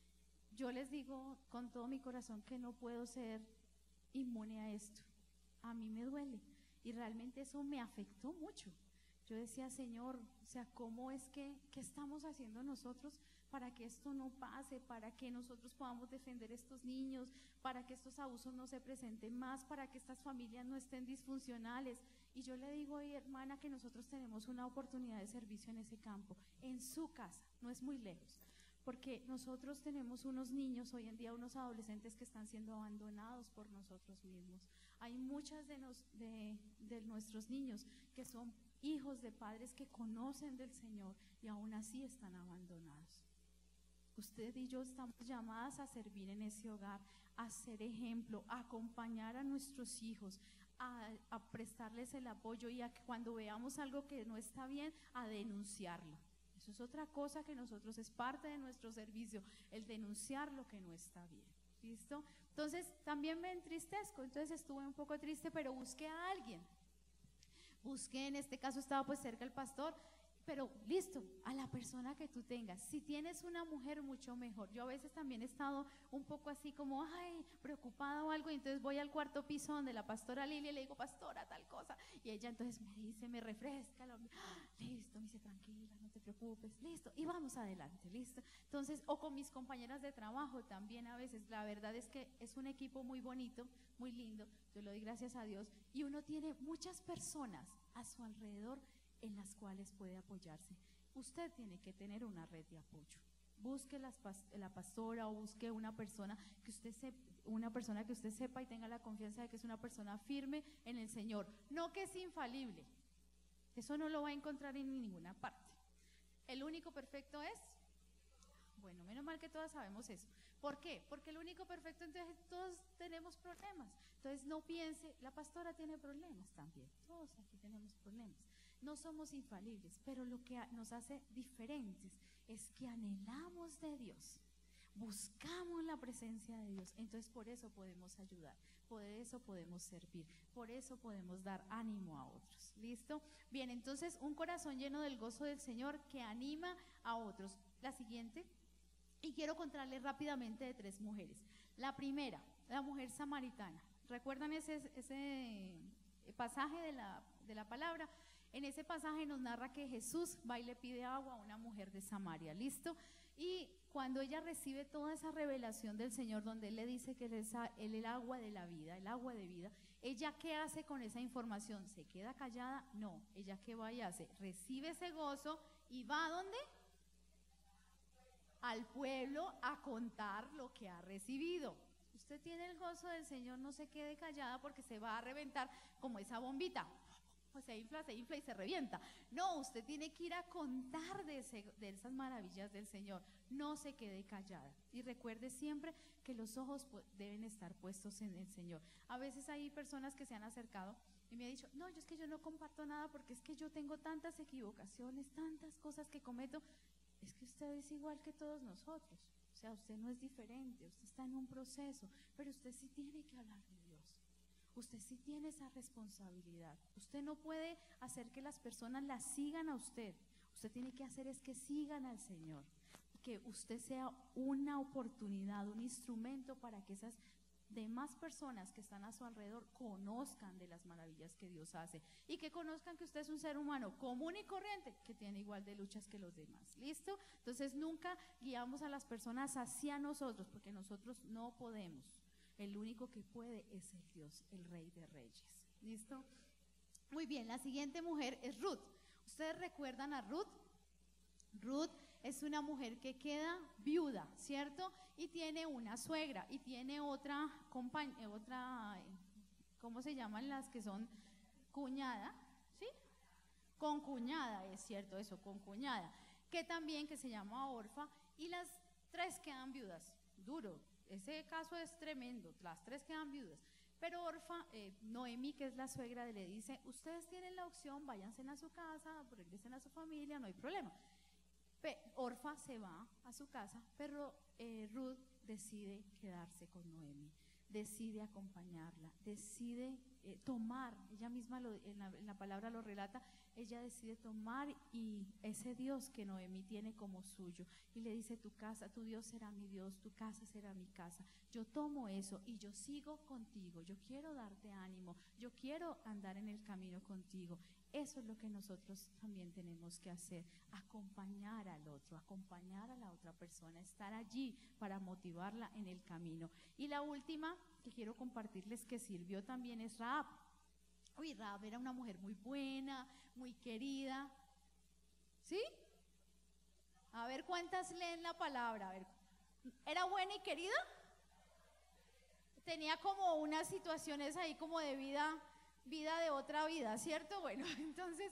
Yo les digo con todo mi corazón que no puedo ser inmune a esto. A mí me duele y realmente eso me afectó mucho. Yo decía, Señor, o sea, ¿cómo es que, qué estamos haciendo nosotros para que esto no pase, para que nosotros podamos defender a estos niños, para que estos abusos no se presenten más, para que estas familias no estén disfuncionales? Y yo le digo, oye, hermana, que nosotros tenemos una oportunidad de servicio en ese campo, en su casa, no es muy lejos, porque nosotros tenemos unos niños, hoy en día unos adolescentes que están siendo abandonados por nosotros mismos. Hay muchas de, nos, de, de nuestros niños que son hijos de padres que conocen del Señor y aún así están abandonados. Usted y yo estamos llamadas a servir en ese hogar, a ser ejemplo, a acompañar a nuestros hijos, a, a prestarles el apoyo y a que cuando veamos algo que no está bien, a denunciarlo. Eso es otra cosa que nosotros, es parte de nuestro servicio, el denunciar lo que no está bien. ¿Listo? Entonces también me entristezco, entonces estuve un poco triste, pero busqué a alguien. Busqué, en este caso estaba pues cerca el pastor, pero listo, a la persona que tú tengas. Si tienes una mujer, mucho mejor. Yo a veces también he estado un poco así como, ay, preocupada o algo, y entonces voy al cuarto piso donde la pastora Lilia y le digo, pastora, tal cosa, y ella entonces me dice, me refresca, lo, ah, listo, me dice, tranquila, no te preocupes, listo, y vamos adelante, listo. Entonces, o con mis compañeras de trabajo también a veces, la verdad es que es un equipo muy bonito, muy lindo, yo le doy gracias a Dios, y uno tiene muchas personas a su alrededor en las cuales puede apoyarse. Usted tiene que tener una red de apoyo. Busque las, la pastora o busque una persona que usted sepa, una persona que usted sepa y tenga la confianza de que es una persona firme en el Señor, no que es infalible. Eso no lo va a encontrar en ninguna parte. El único perfecto es, bueno, menos mal que todas sabemos eso. ¿Por qué? Porque el único perfecto, entonces todos tenemos problemas. Entonces no piense, la pastora tiene problemas también, todos aquí tenemos problemas. No somos infalibles, pero lo que nos hace diferentes es que anhelamos de Dios, buscamos la presencia de Dios, entonces por eso podemos ayudar, por eso podemos servir, por eso podemos dar ánimo a otros. ¿Listo? Bien, entonces un corazón lleno del gozo del Señor que anima a otros. La siguiente, y quiero contarles rápidamente de tres mujeres. La primera, la mujer samaritana. ¿Recuerdan ese, ese pasaje de la, de la palabra? En ese pasaje nos narra que Jesús va y le pide agua a una mujer de Samaria, ¿listo? Y cuando ella recibe toda esa revelación del Señor, donde Él le dice que Él es el agua de la vida, el agua de vida, ¿ella qué hace con esa información? ¿Se queda callada? No, ella ¿qué va y hace? Recibe ese gozo y va ¿a dónde? Al pueblo a contar lo que ha recibido. Usted tiene el gozo del Señor, no se quede callada porque se va a reventar como esa bombita. se infla, se infla y se revienta. No, usted tiene que ir a contar de, ese, de esas maravillas del Señor. No se quede callada. Y recuerde siempre que los ojos deben estar puestos en el Señor. A veces hay personas que se han acercado y me ha dicho, no, yo es que yo no comparto nada porque es que yo tengo tantas equivocaciones, tantas cosas que cometo. Es que usted es igual que todos nosotros. O sea, usted no es diferente, usted está en un proceso, pero usted sí tiene que hablar de Dios. Usted sí tiene esa responsabilidad. Usted no puede hacer que las personas la sigan a usted. Usted tiene que hacer es que sigan al Señor. Que usted sea una oportunidad, un instrumento para que esas demás personas que están a su alrededor conozcan de las maravillas que Dios hace y que conozcan que usted es un ser humano común y corriente que tiene igual de luchas que los demás. ¿Listo? Entonces nunca guiamos a las personas hacia nosotros porque nosotros no podemos. El único que puede es el Dios, el Rey de Reyes. ¿Listo? Muy bien, la siguiente mujer es Ruth. ¿Ustedes recuerdan a Ruth? Ruth es una mujer que queda viuda, ¿cierto? Y tiene una suegra y tiene otra compañera, otra, ¿cómo se llaman las que son cuñada? ¿Sí? Concuñada, es cierto eso, concuñada, que también que se llama Orfa, y las tres quedan viudas. Duro, ese caso es tremendo, las tres quedan viudas. Pero Orfa, eh, Noemí, que es la suegra, le dice, ustedes tienen la opción, váyanse a su casa, regresen a su familia, no hay problema. Orfa se va a su casa, pero eh, Ruth decide quedarse con Noemí, decide acompañarla, decide eh, tomar, ella misma lo, en, la, en la palabra lo relata, ella decide tomar y ese Dios que Noemí tiene como suyo y le dice, tu casa, tu Dios será mi Dios, tu casa será mi casa. Yo tomo eso y yo sigo contigo, yo quiero darte ánimo, yo quiero andar en el camino contigo. Eso es lo que nosotros también tenemos que hacer, acompañar al otro, acompañar a la otra persona, estar allí para motivarla en el camino. Y la última que quiero compartirles que sirvió también es Rahab. Uy, Rahab era una mujer muy buena, muy querida. ¿Sí? A ver cuántas leen la palabra. A ver, ¿era buena y querida? Tenía como unas situaciones ahí como de vida... vida de otra vida, ¿cierto? Bueno, entonces,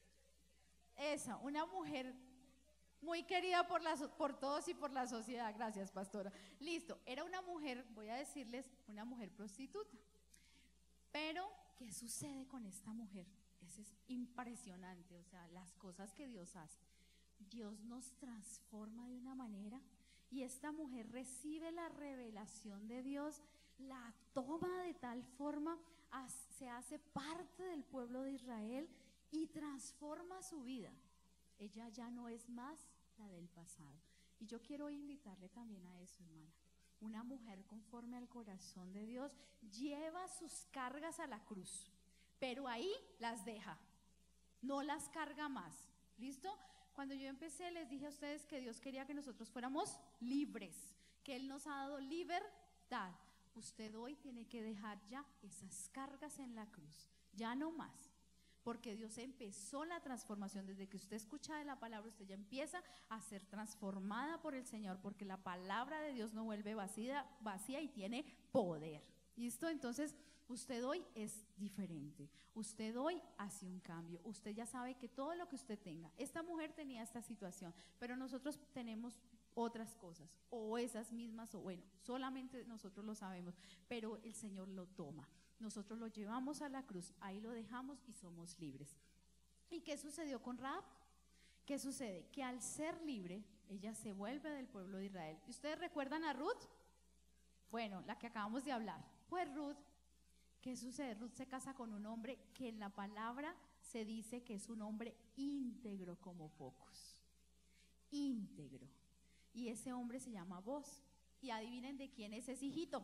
esa, una mujer muy querida por, la, por todos y por la sociedad. Gracias, pastora. Listo, era una mujer, voy a decirles, una mujer prostituta. Pero, ¿qué sucede con esta mujer? Eso es impresionante, o sea, las cosas que Dios hace. Dios nos transforma de una manera y esta mujer recibe la revelación de Dios, la toma de tal forma, se hace parte del pueblo de Israel y transforma su vida. Ella ya no es más la del pasado. Y yo quiero invitarle también a eso, hermana. Una mujer conforme al corazón de Dios lleva sus cargas a la cruz, pero ahí las deja, no las carga más. ¿Listo? Cuando yo empecé les dije a ustedes que Dios quería que nosotros fuéramos libres, que Él nos ha dado libertad. Usted hoy tiene que dejar ya esas cargas en la cruz, ya no más, porque Dios empezó la transformación. Desde que usted escucha de la palabra, usted ya empieza a ser transformada por el Señor, porque la palabra de Dios no vuelve vacía, vacía y tiene poder. ¿Listo? Entonces, usted hoy es diferente, usted hoy hace un cambio, usted ya sabe que todo lo que usted tenga, esta mujer tenía esta situación, pero nosotros tenemos otras cosas, o esas mismas, o bueno, solamente nosotros lo sabemos, pero el Señor lo toma, nosotros lo llevamos a la cruz, ahí lo dejamos y somos libres. ¿Y qué sucedió con Rahab? ¿Qué sucede? Que al ser libre, ella se vuelve del pueblo de Israel. ¿Y ustedes recuerdan a Ruth? Bueno, la que acabamos de hablar. Pues Ruth, ¿qué sucede? Ruth se casa con un hombre que en la palabra se dice que es un hombre íntegro como pocos, íntegro. Y ese hombre se llama Boz. Y adivinen de quién es ese hijito.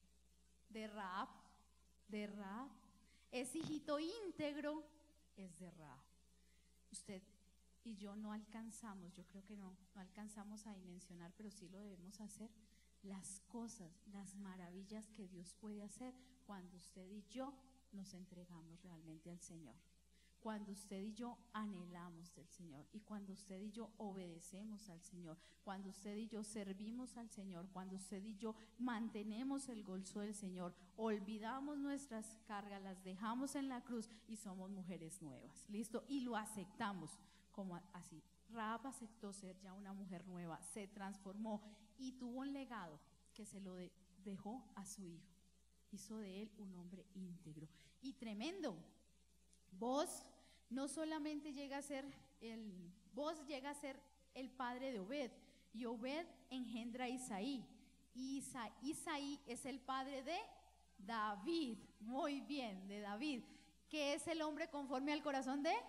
De Rahab. De Rahab. Ese hijito íntegro es de Rahab. Usted y yo no alcanzamos, yo creo que no, no alcanzamos a dimensionar, pero sí lo debemos hacer. Las cosas, las maravillas que Dios puede hacer cuando usted y yo nos entregamos realmente al Señor. cuando usted y yo anhelamos del Señor, y cuando usted y yo obedecemos al Señor, cuando usted y yo servimos al Señor, cuando usted y yo mantenemos el gozo del Señor, olvidamos nuestras cargas, las dejamos en la cruz y somos mujeres nuevas, ¿listo? Y lo aceptamos como así. Rahab aceptó ser ya una mujer nueva, se transformó y tuvo un legado que se lo de, dejó a su hijo. Hizo de él un hombre íntegro y tremendo. Vos no solamente llega a ser el, vos llega a ser el padre de Obed, y Obed engendra a Isaí, y Isa, Isaí es el padre de David, muy bien, de David, que es el hombre conforme al corazón de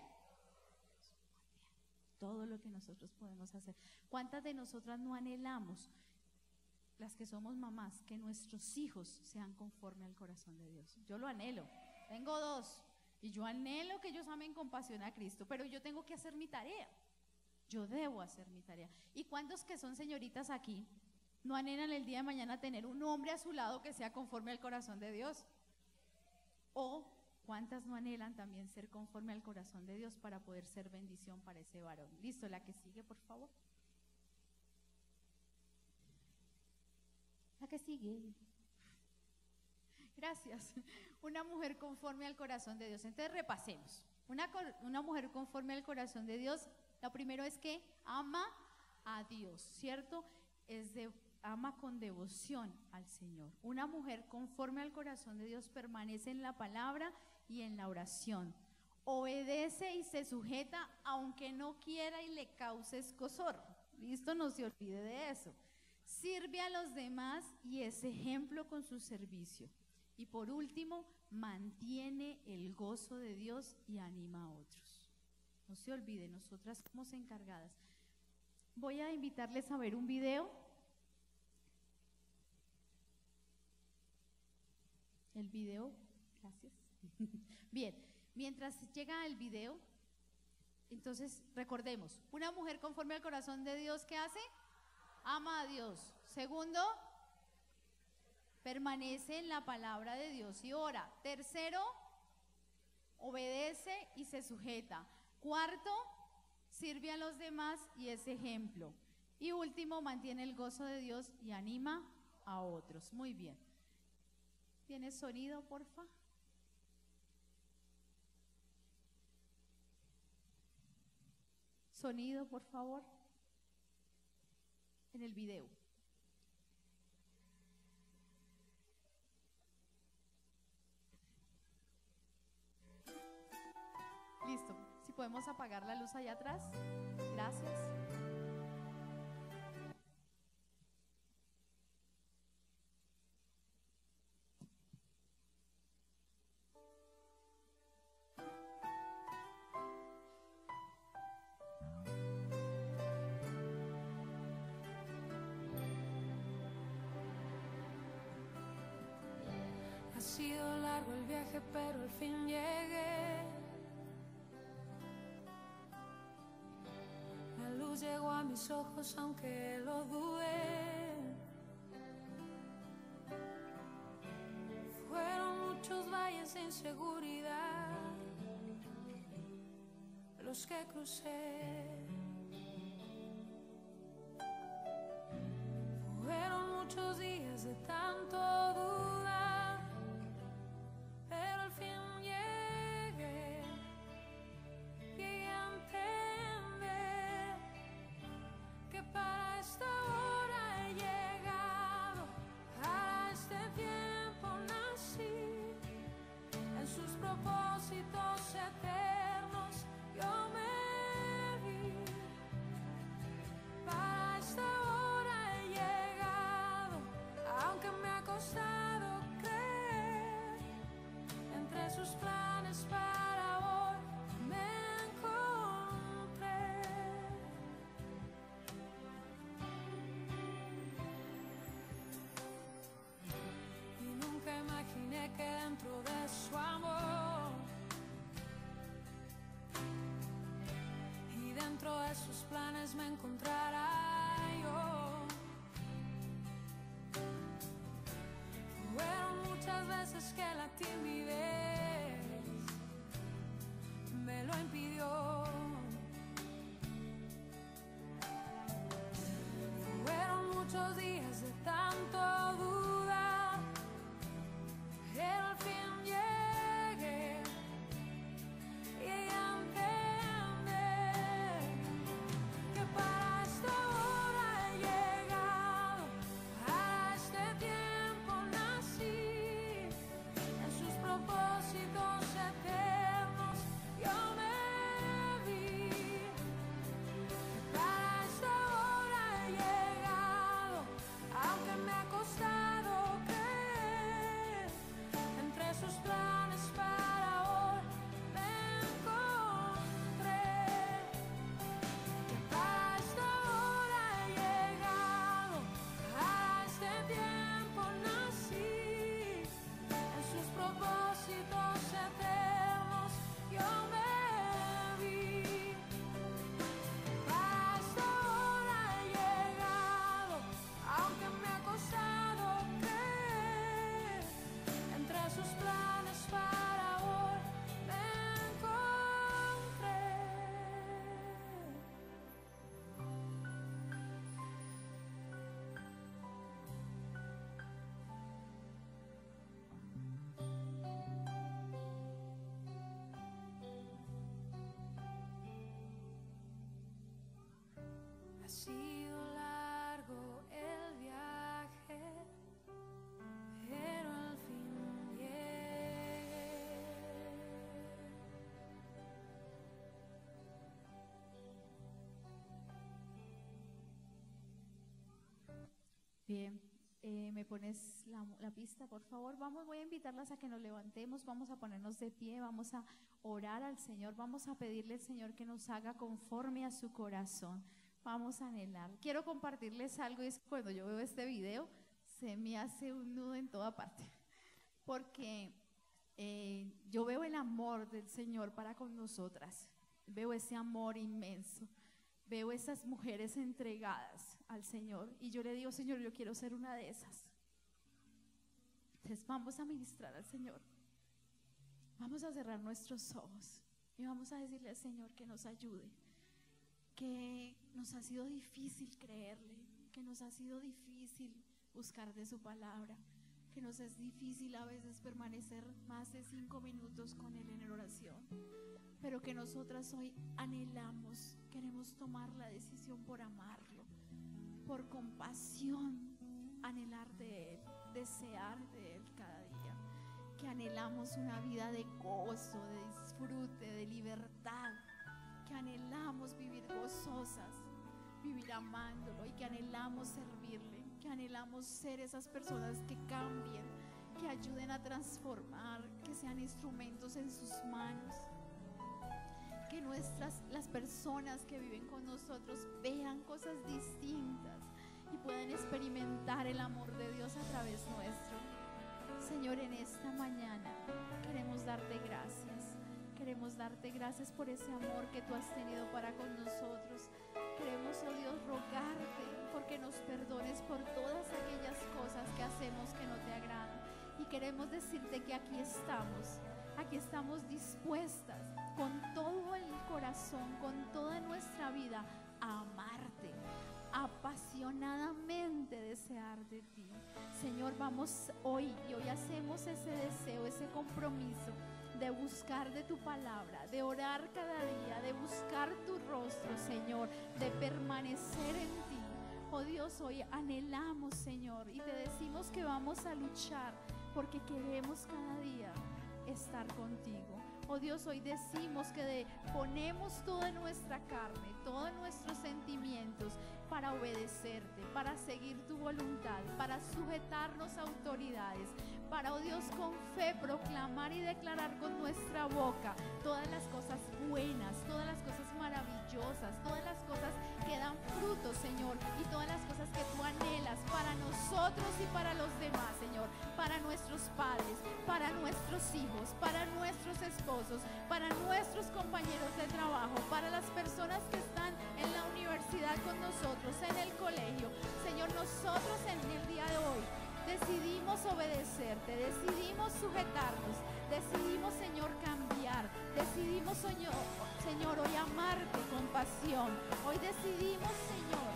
todo lo que nosotros podemos hacer. ¿Cuántas de nosotras no anhelamos, las que somos mamás, que nuestros hijos sean conforme al corazón de Dios? Yo lo anhelo, tengo dos, y yo anhelo que ellos amen con pasión a Cristo, pero yo tengo que hacer mi tarea, yo debo hacer mi tarea. ¿Y cuántos que son señoritas aquí no anhelan el día de mañana tener un hombre a su lado que sea conforme al corazón de Dios? ¿O cuántas no anhelan también ser conforme al corazón de Dios para poder ser bendición para ese varón? Listo, la que sigue, por favor. La que sigue. Gracias. Una mujer conforme al corazón de Dios. Entonces repasemos. Una, una mujer conforme al corazón de Dios, lo primero es que ama a Dios, ¿cierto? Es de, ama con devoción al Señor. Una mujer conforme al corazón de Dios permanece en la palabra y en la oración. Obedece y se sujeta aunque no quiera y le cause escozor. Listo, no se olvide de eso. Sirve a los demás y es ejemplo con su servicio. Y por último, mantiene el gozo de Dios y anima a otros. No se olvide, nosotras somos encargadas. Voy a invitarles a ver un video. El video, gracias. Bien, mientras llega el video, entonces recordemos, una mujer conforme al corazón de Dios, ¿qué hace? Ama a Dios. Segundo, permanece en la palabra de Dios y ora. Tercero, obedece y se sujeta. Cuarto, sirve a los demás y es ejemplo. Y último, mantiene el gozo de Dios y anima a otros. Muy bien. ¿Tienes sonido, porfa? Sonido, por favor. En el video. Listo. Si podemos apagar la luz allá atrás. Gracias. Ha sido largo el viaje, pero al fin llegué. La luz llegó a mis ojos, aunque lo dudé. Fueron muchos valles de inseguridad los que crucé. Fueron muchos días de tanto dudar, pero al fin llegué, llegué a entender que para esta hora he llegado, para este tiempo nací, en sus propósitos eternos yo me vi. Para esta hora he llegado, aunque me ha costado creer, entre sus planes para hoy me encontré. Y nunca imaginé que dentro de su amor y dentro de sus planes me encontrará yo. Fueron muchas veces que la timidez me lo lo impidió. Fueron muchos días de tanto dudar, pero al fin llegué y entender que para esta hora he llegado, para este tiempo nací, en sus propósitos eternos yo me vi. Para esta hora he llegado, aunque me ha costado creer, entre sus planes para hoy me encontré. Que para esta hora he llegado, a este tiempo nací, en sus propósitos eternos yo me vi. Para esta hora he llegado, aunque me ha costado creer, entre sus planes para hoy me encontré. Ha sido largo el viaje, pero al fin llegué. Bien, eh, me pones la, la pista, por favor. Vamos, voy a invitarlas a que nos levantemos, vamos a ponernos de pie, vamos a orar al Señor, vamos a pedirle al Señor que nos haga conforme a su corazón. Vamos a anhelar. Quiero compartirles algo, y es que cuando yo veo este video se me hace un nudo en toda parte, porque eh, yo veo el amor del Señor para con nosotras, veo ese amor inmenso, veo esas mujeres entregadas al Señor, y yo le digo: Señor, yo quiero ser una de esas. Entonces vamos a ministrar al Señor, vamos a cerrar nuestros ojos y vamos a decirle al Señor que nos ayude, que nos ha sido difícil creerle, que nos ha sido difícil buscar de su palabra, que nos es difícil a veces permanecer más de cinco minutos con Él en oración, pero que nosotras hoy anhelamos, queremos tomar la decisión por amarlo, por compasión, anhelar de Él, desear de Él cada día, que anhelamos una vida de gozo, de disfrute, de libertad, que anhelamos vivir gozosas, vivir amándolo, y que anhelamos servirle, que anhelamos ser esas personas que cambien, que ayuden a transformar, que sean instrumentos en sus manos, que nuestras, las personas que viven con nosotros vean cosas distintas y puedan experimentar el amor de Dios a través nuestro. Señor, en esta mañana queremos darte gracias. Queremos darte gracias por ese amor que tú has tenido para con nosotros. Queremos, oh Dios, rogarte porque nos perdones por todas aquellas cosas que hacemos que no te agradan. Y queremos decirte que aquí estamos, aquí estamos dispuestas con todo el corazón, con toda nuestra vida, a amarte, apasionadamente desear de ti. Señor, vamos hoy y hoy hacemos ese deseo, ese compromiso de buscar de tu palabra, de orar cada día, de buscar tu rostro, Señor, de permanecer en ti. Oh Dios, hoy anhelamos, Señor, y te decimos que vamos a luchar porque queremos cada día estar contigo. Oh Dios, hoy decimos que de, ponemos toda nuestra carne, todos nuestros sentimientos para obedecerte, para seguir tu voluntad, para sujetarnos a autoridades, para, oh Dios, con fe proclamar y declarar con nuestra boca todas las cosas buenas, todas las cosas maravillosas, todas las cosas que dan fruto, Señor, y todas las cosas que tú anhelas para nosotros y para los demás, Señor, para nuestros padres, para nuestros hijos, para nuestros esposos, para nuestros compañeros de trabajo, para las personas que están en la universidad con nosotros, en el colegio. Señor, nosotros en el día de hoy decidimos obedecerte, decidimos sujetarnos, decidimos, Señor, cambiar, decidimos, Señor, Señor, hoy amarte con pasión. Hoy decidimos, Señor,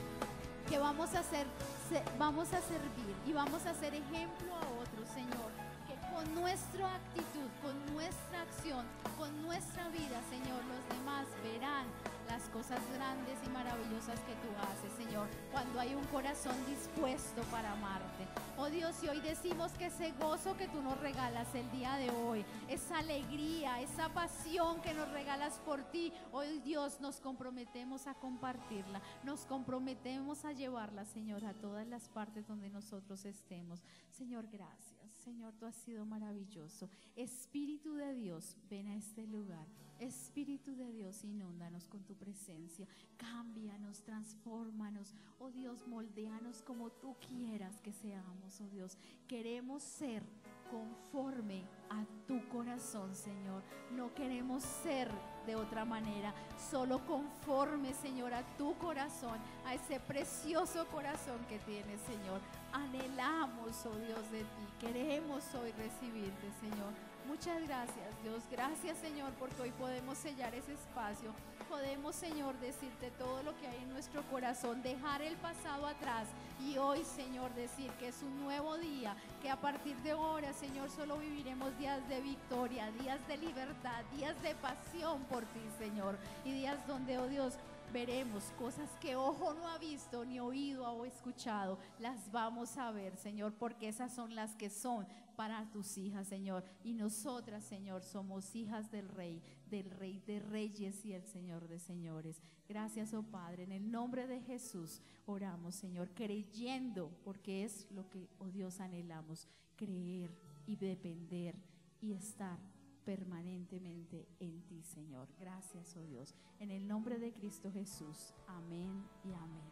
que vamos a hacer, vamos a servir y vamos a ser ejemplo a otros, Señor. Que con nuestra actitud, con nuestra acción, con nuestra vida, Señor, los demás verán las cosas grandes y maravillosas que tú haces, Señor, cuando hay un corazón dispuesto para amarte. Oh Dios, y hoy decimos que ese gozo que tú nos regalas el día de hoy, esa alegría, esa pasión que nos regalas por ti, hoy, Dios, nos comprometemos a compartirla, nos comprometemos a llevarla, Señor, a todas las partes donde nosotros estemos. Señor, gracias. Señor, tú has sido maravilloso. Espíritu de Dios, ven a este lugar. Espíritu de Dios, inúndanos con tu presencia. Cámbianos, transfórmanos. Oh Dios, moldéanos como tú quieras que seamos, oh Dios. Queremos ser conforme a tu corazón, Señor. No queremos ser de otra manera, solo conforme, Señor, a tu corazón, a ese precioso corazón que tienes, Señor. Anhelamos, oh Dios, de ti. Queremos hoy recibirte, Señor. Muchas gracias, Dios. Gracias, Señor, porque hoy podemos sellar ese espacio. Podemos, Señor, decirte todo lo que hay en nuestro corazón, dejar el pasado atrás y hoy, Señor, decir que es un nuevo día, que a partir de ahora, Señor, solo viviremos días de victoria, días de libertad, días de pasión por ti, Señor, y días donde, oh Dios, veremos cosas que ojo no ha visto, ni oído ha escuchado, las vamos a ver, Señor, porque esas son las que son para tus hijas, Señor, y nosotras, Señor, somos hijas del Rey, del Rey de Reyes y el Señor de Señores. Gracias, oh Padre, en el nombre de Jesús oramos, Señor, creyendo, porque es lo que, oh Dios, anhelamos, creer y depender y estar permanentemente en ti, Señor. Gracias, oh Dios, en el nombre de Cristo Jesús. Amén y amén.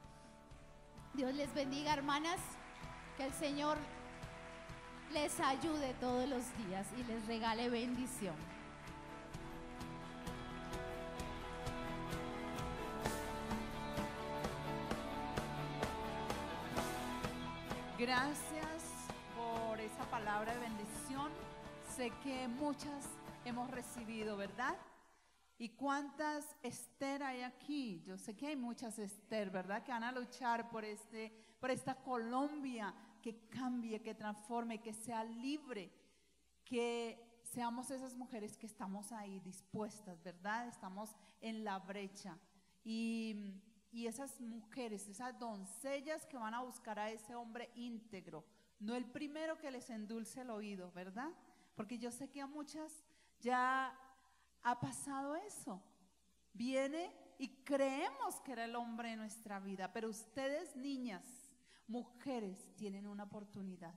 Dios les bendiga, hermanas, que el Señor les ayude todos los días y les regale bendición. Gracias por esa palabra de bendición. Sé que muchas hemos recibido, ¿verdad? ¿Y cuántas Esther hay aquí? Yo sé que hay muchas Esther, ¿verdad? Que van a luchar por, este, por esta Colombia que cambie, que transforme, que sea libre, que seamos esas mujeres que estamos ahí dispuestas, ¿verdad? Estamos en la brecha. Y, y esas mujeres, esas doncellas que van a buscar a ese hombre íntegro, no el primero que les endulce el oído, ¿verdad? Porque yo sé que a muchas ya ha pasado eso. Viene y creemos que era el hombre de nuestra vida, pero ustedes, niñas, mujeres, tienen una oportunidad.